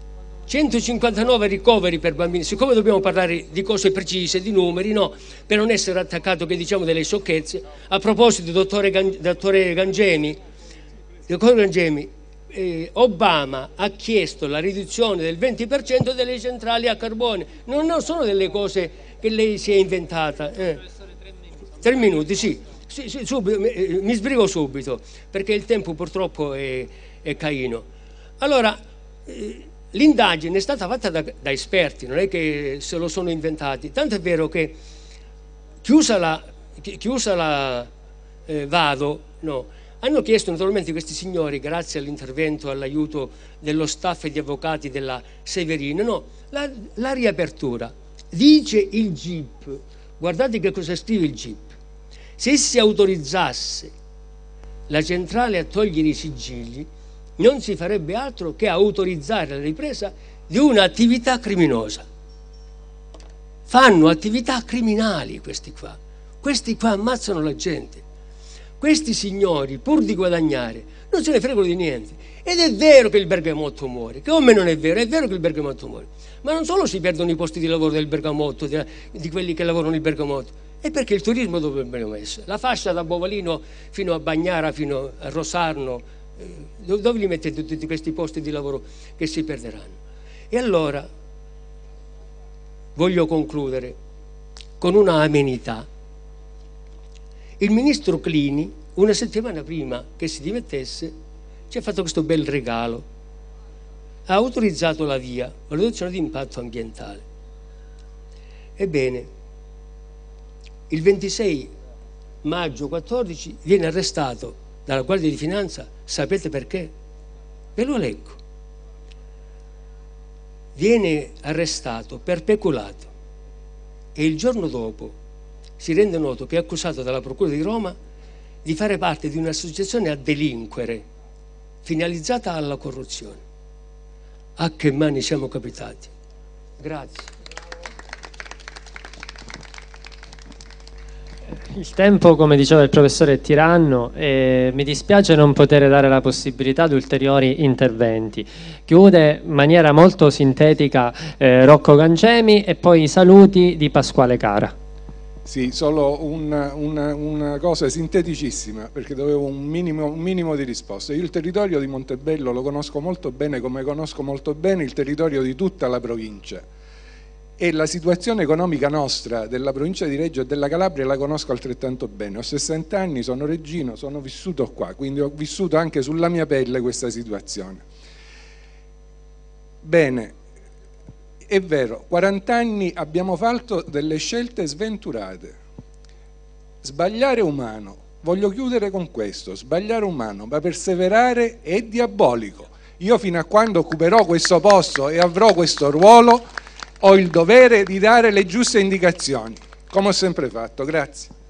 centocinquantanove ricoveri per bambini. Siccome dobbiamo parlare di cose precise, di numeri, no, per non essere attaccato che diciamo delle sciocchezze. A proposito, dottore, Gan, dottore Gangemi, dottore Gangemi eh, Obama ha chiesto la riduzione del venti per cento delle centrali a carbone. Non, non sono delle cose che lei si è inventata. Eh. Tre minuti, sì. sì, sì subito, mi, mi sbrigo subito, perché il tempo purtroppo è, è caino. Allora, eh, l'indagine è stata fatta da, da esperti, non è che se lo sono inventati. Tanto è vero che chiusa la, chiusa la eh, Vado, no, hanno chiesto naturalmente questi signori, grazie all'intervento, all'aiuto dello staff e di avvocati della Severino, no, la, la riapertura. Dice il G I P, guardate che cosa scrive il G I P, se si autorizzasse la centrale a togliere i sigilli, non si farebbe altro che autorizzare la ripresa di un'attività criminosa. Fanno attività criminali questi qua. Questi qua ammazzano la gente. Questi signori, pur di guadagnare, non se ne fregano di niente. Ed è vero che il bergamotto muore, che come non è vero, è vero che il bergamotto muore. Ma non solo si perdono i posti di lavoro del bergamotto, di, di quelli che lavorano il bergamotto, è perché il turismo dove abbiamo messo? La fascia da Bovalino fino a Bagnara, fino a Rosarno, dove li mettete tutti questi posti di lavoro che si perderanno? E allora voglio concludere con una amenità. Il ministro Clini, una settimana prima che si dimettesse, ci ha fatto questo bel regalo. Ha autorizzato la VIA, la riduzione di impatto ambientale. Ebbene, il ventisei maggio quattordici viene arrestato dalla Guardia di Finanza. Sapete perché? Ve lo leggo. Viene arrestato per peculato e il giorno dopo si rende noto che è accusato dalla Procura di Roma di fare parte di un'associazione a delinquere finalizzata alla corruzione. A che mani siamo capitati? Grazie. Il tempo, come diceva il professore, è tiranno e mi dispiace non poter dare la possibilità di ulteriori interventi. Chiude in maniera molto sintetica eh, Rocco Gangemi e poi i saluti di Pasquale Cara. Sì, solo una, una, una cosa sinteticissima, perché dovevo un minimo, un minimo di risposta. Io il territorio di Montebello lo conosco molto bene, come conosco molto bene il territorio di tutta la provincia. E la situazione economica nostra della provincia di Reggio e della Calabria la conosco altrettanto bene. Ho sessanta anni, sono reggino, sono vissuto qua, quindi ho vissuto anche sulla mia pelle questa situazione. Bene, è vero, quaranta anni abbiamo fatto delle scelte sventurate. Sbagliare è umano, voglio chiudere con questo, sbagliare è umano, ma perseverare è diabolico. Io fino a quando occuperò questo posto e avrò questo ruolo ho il dovere di dare le giuste indicazioni, come ho sempre fatto. Grazie.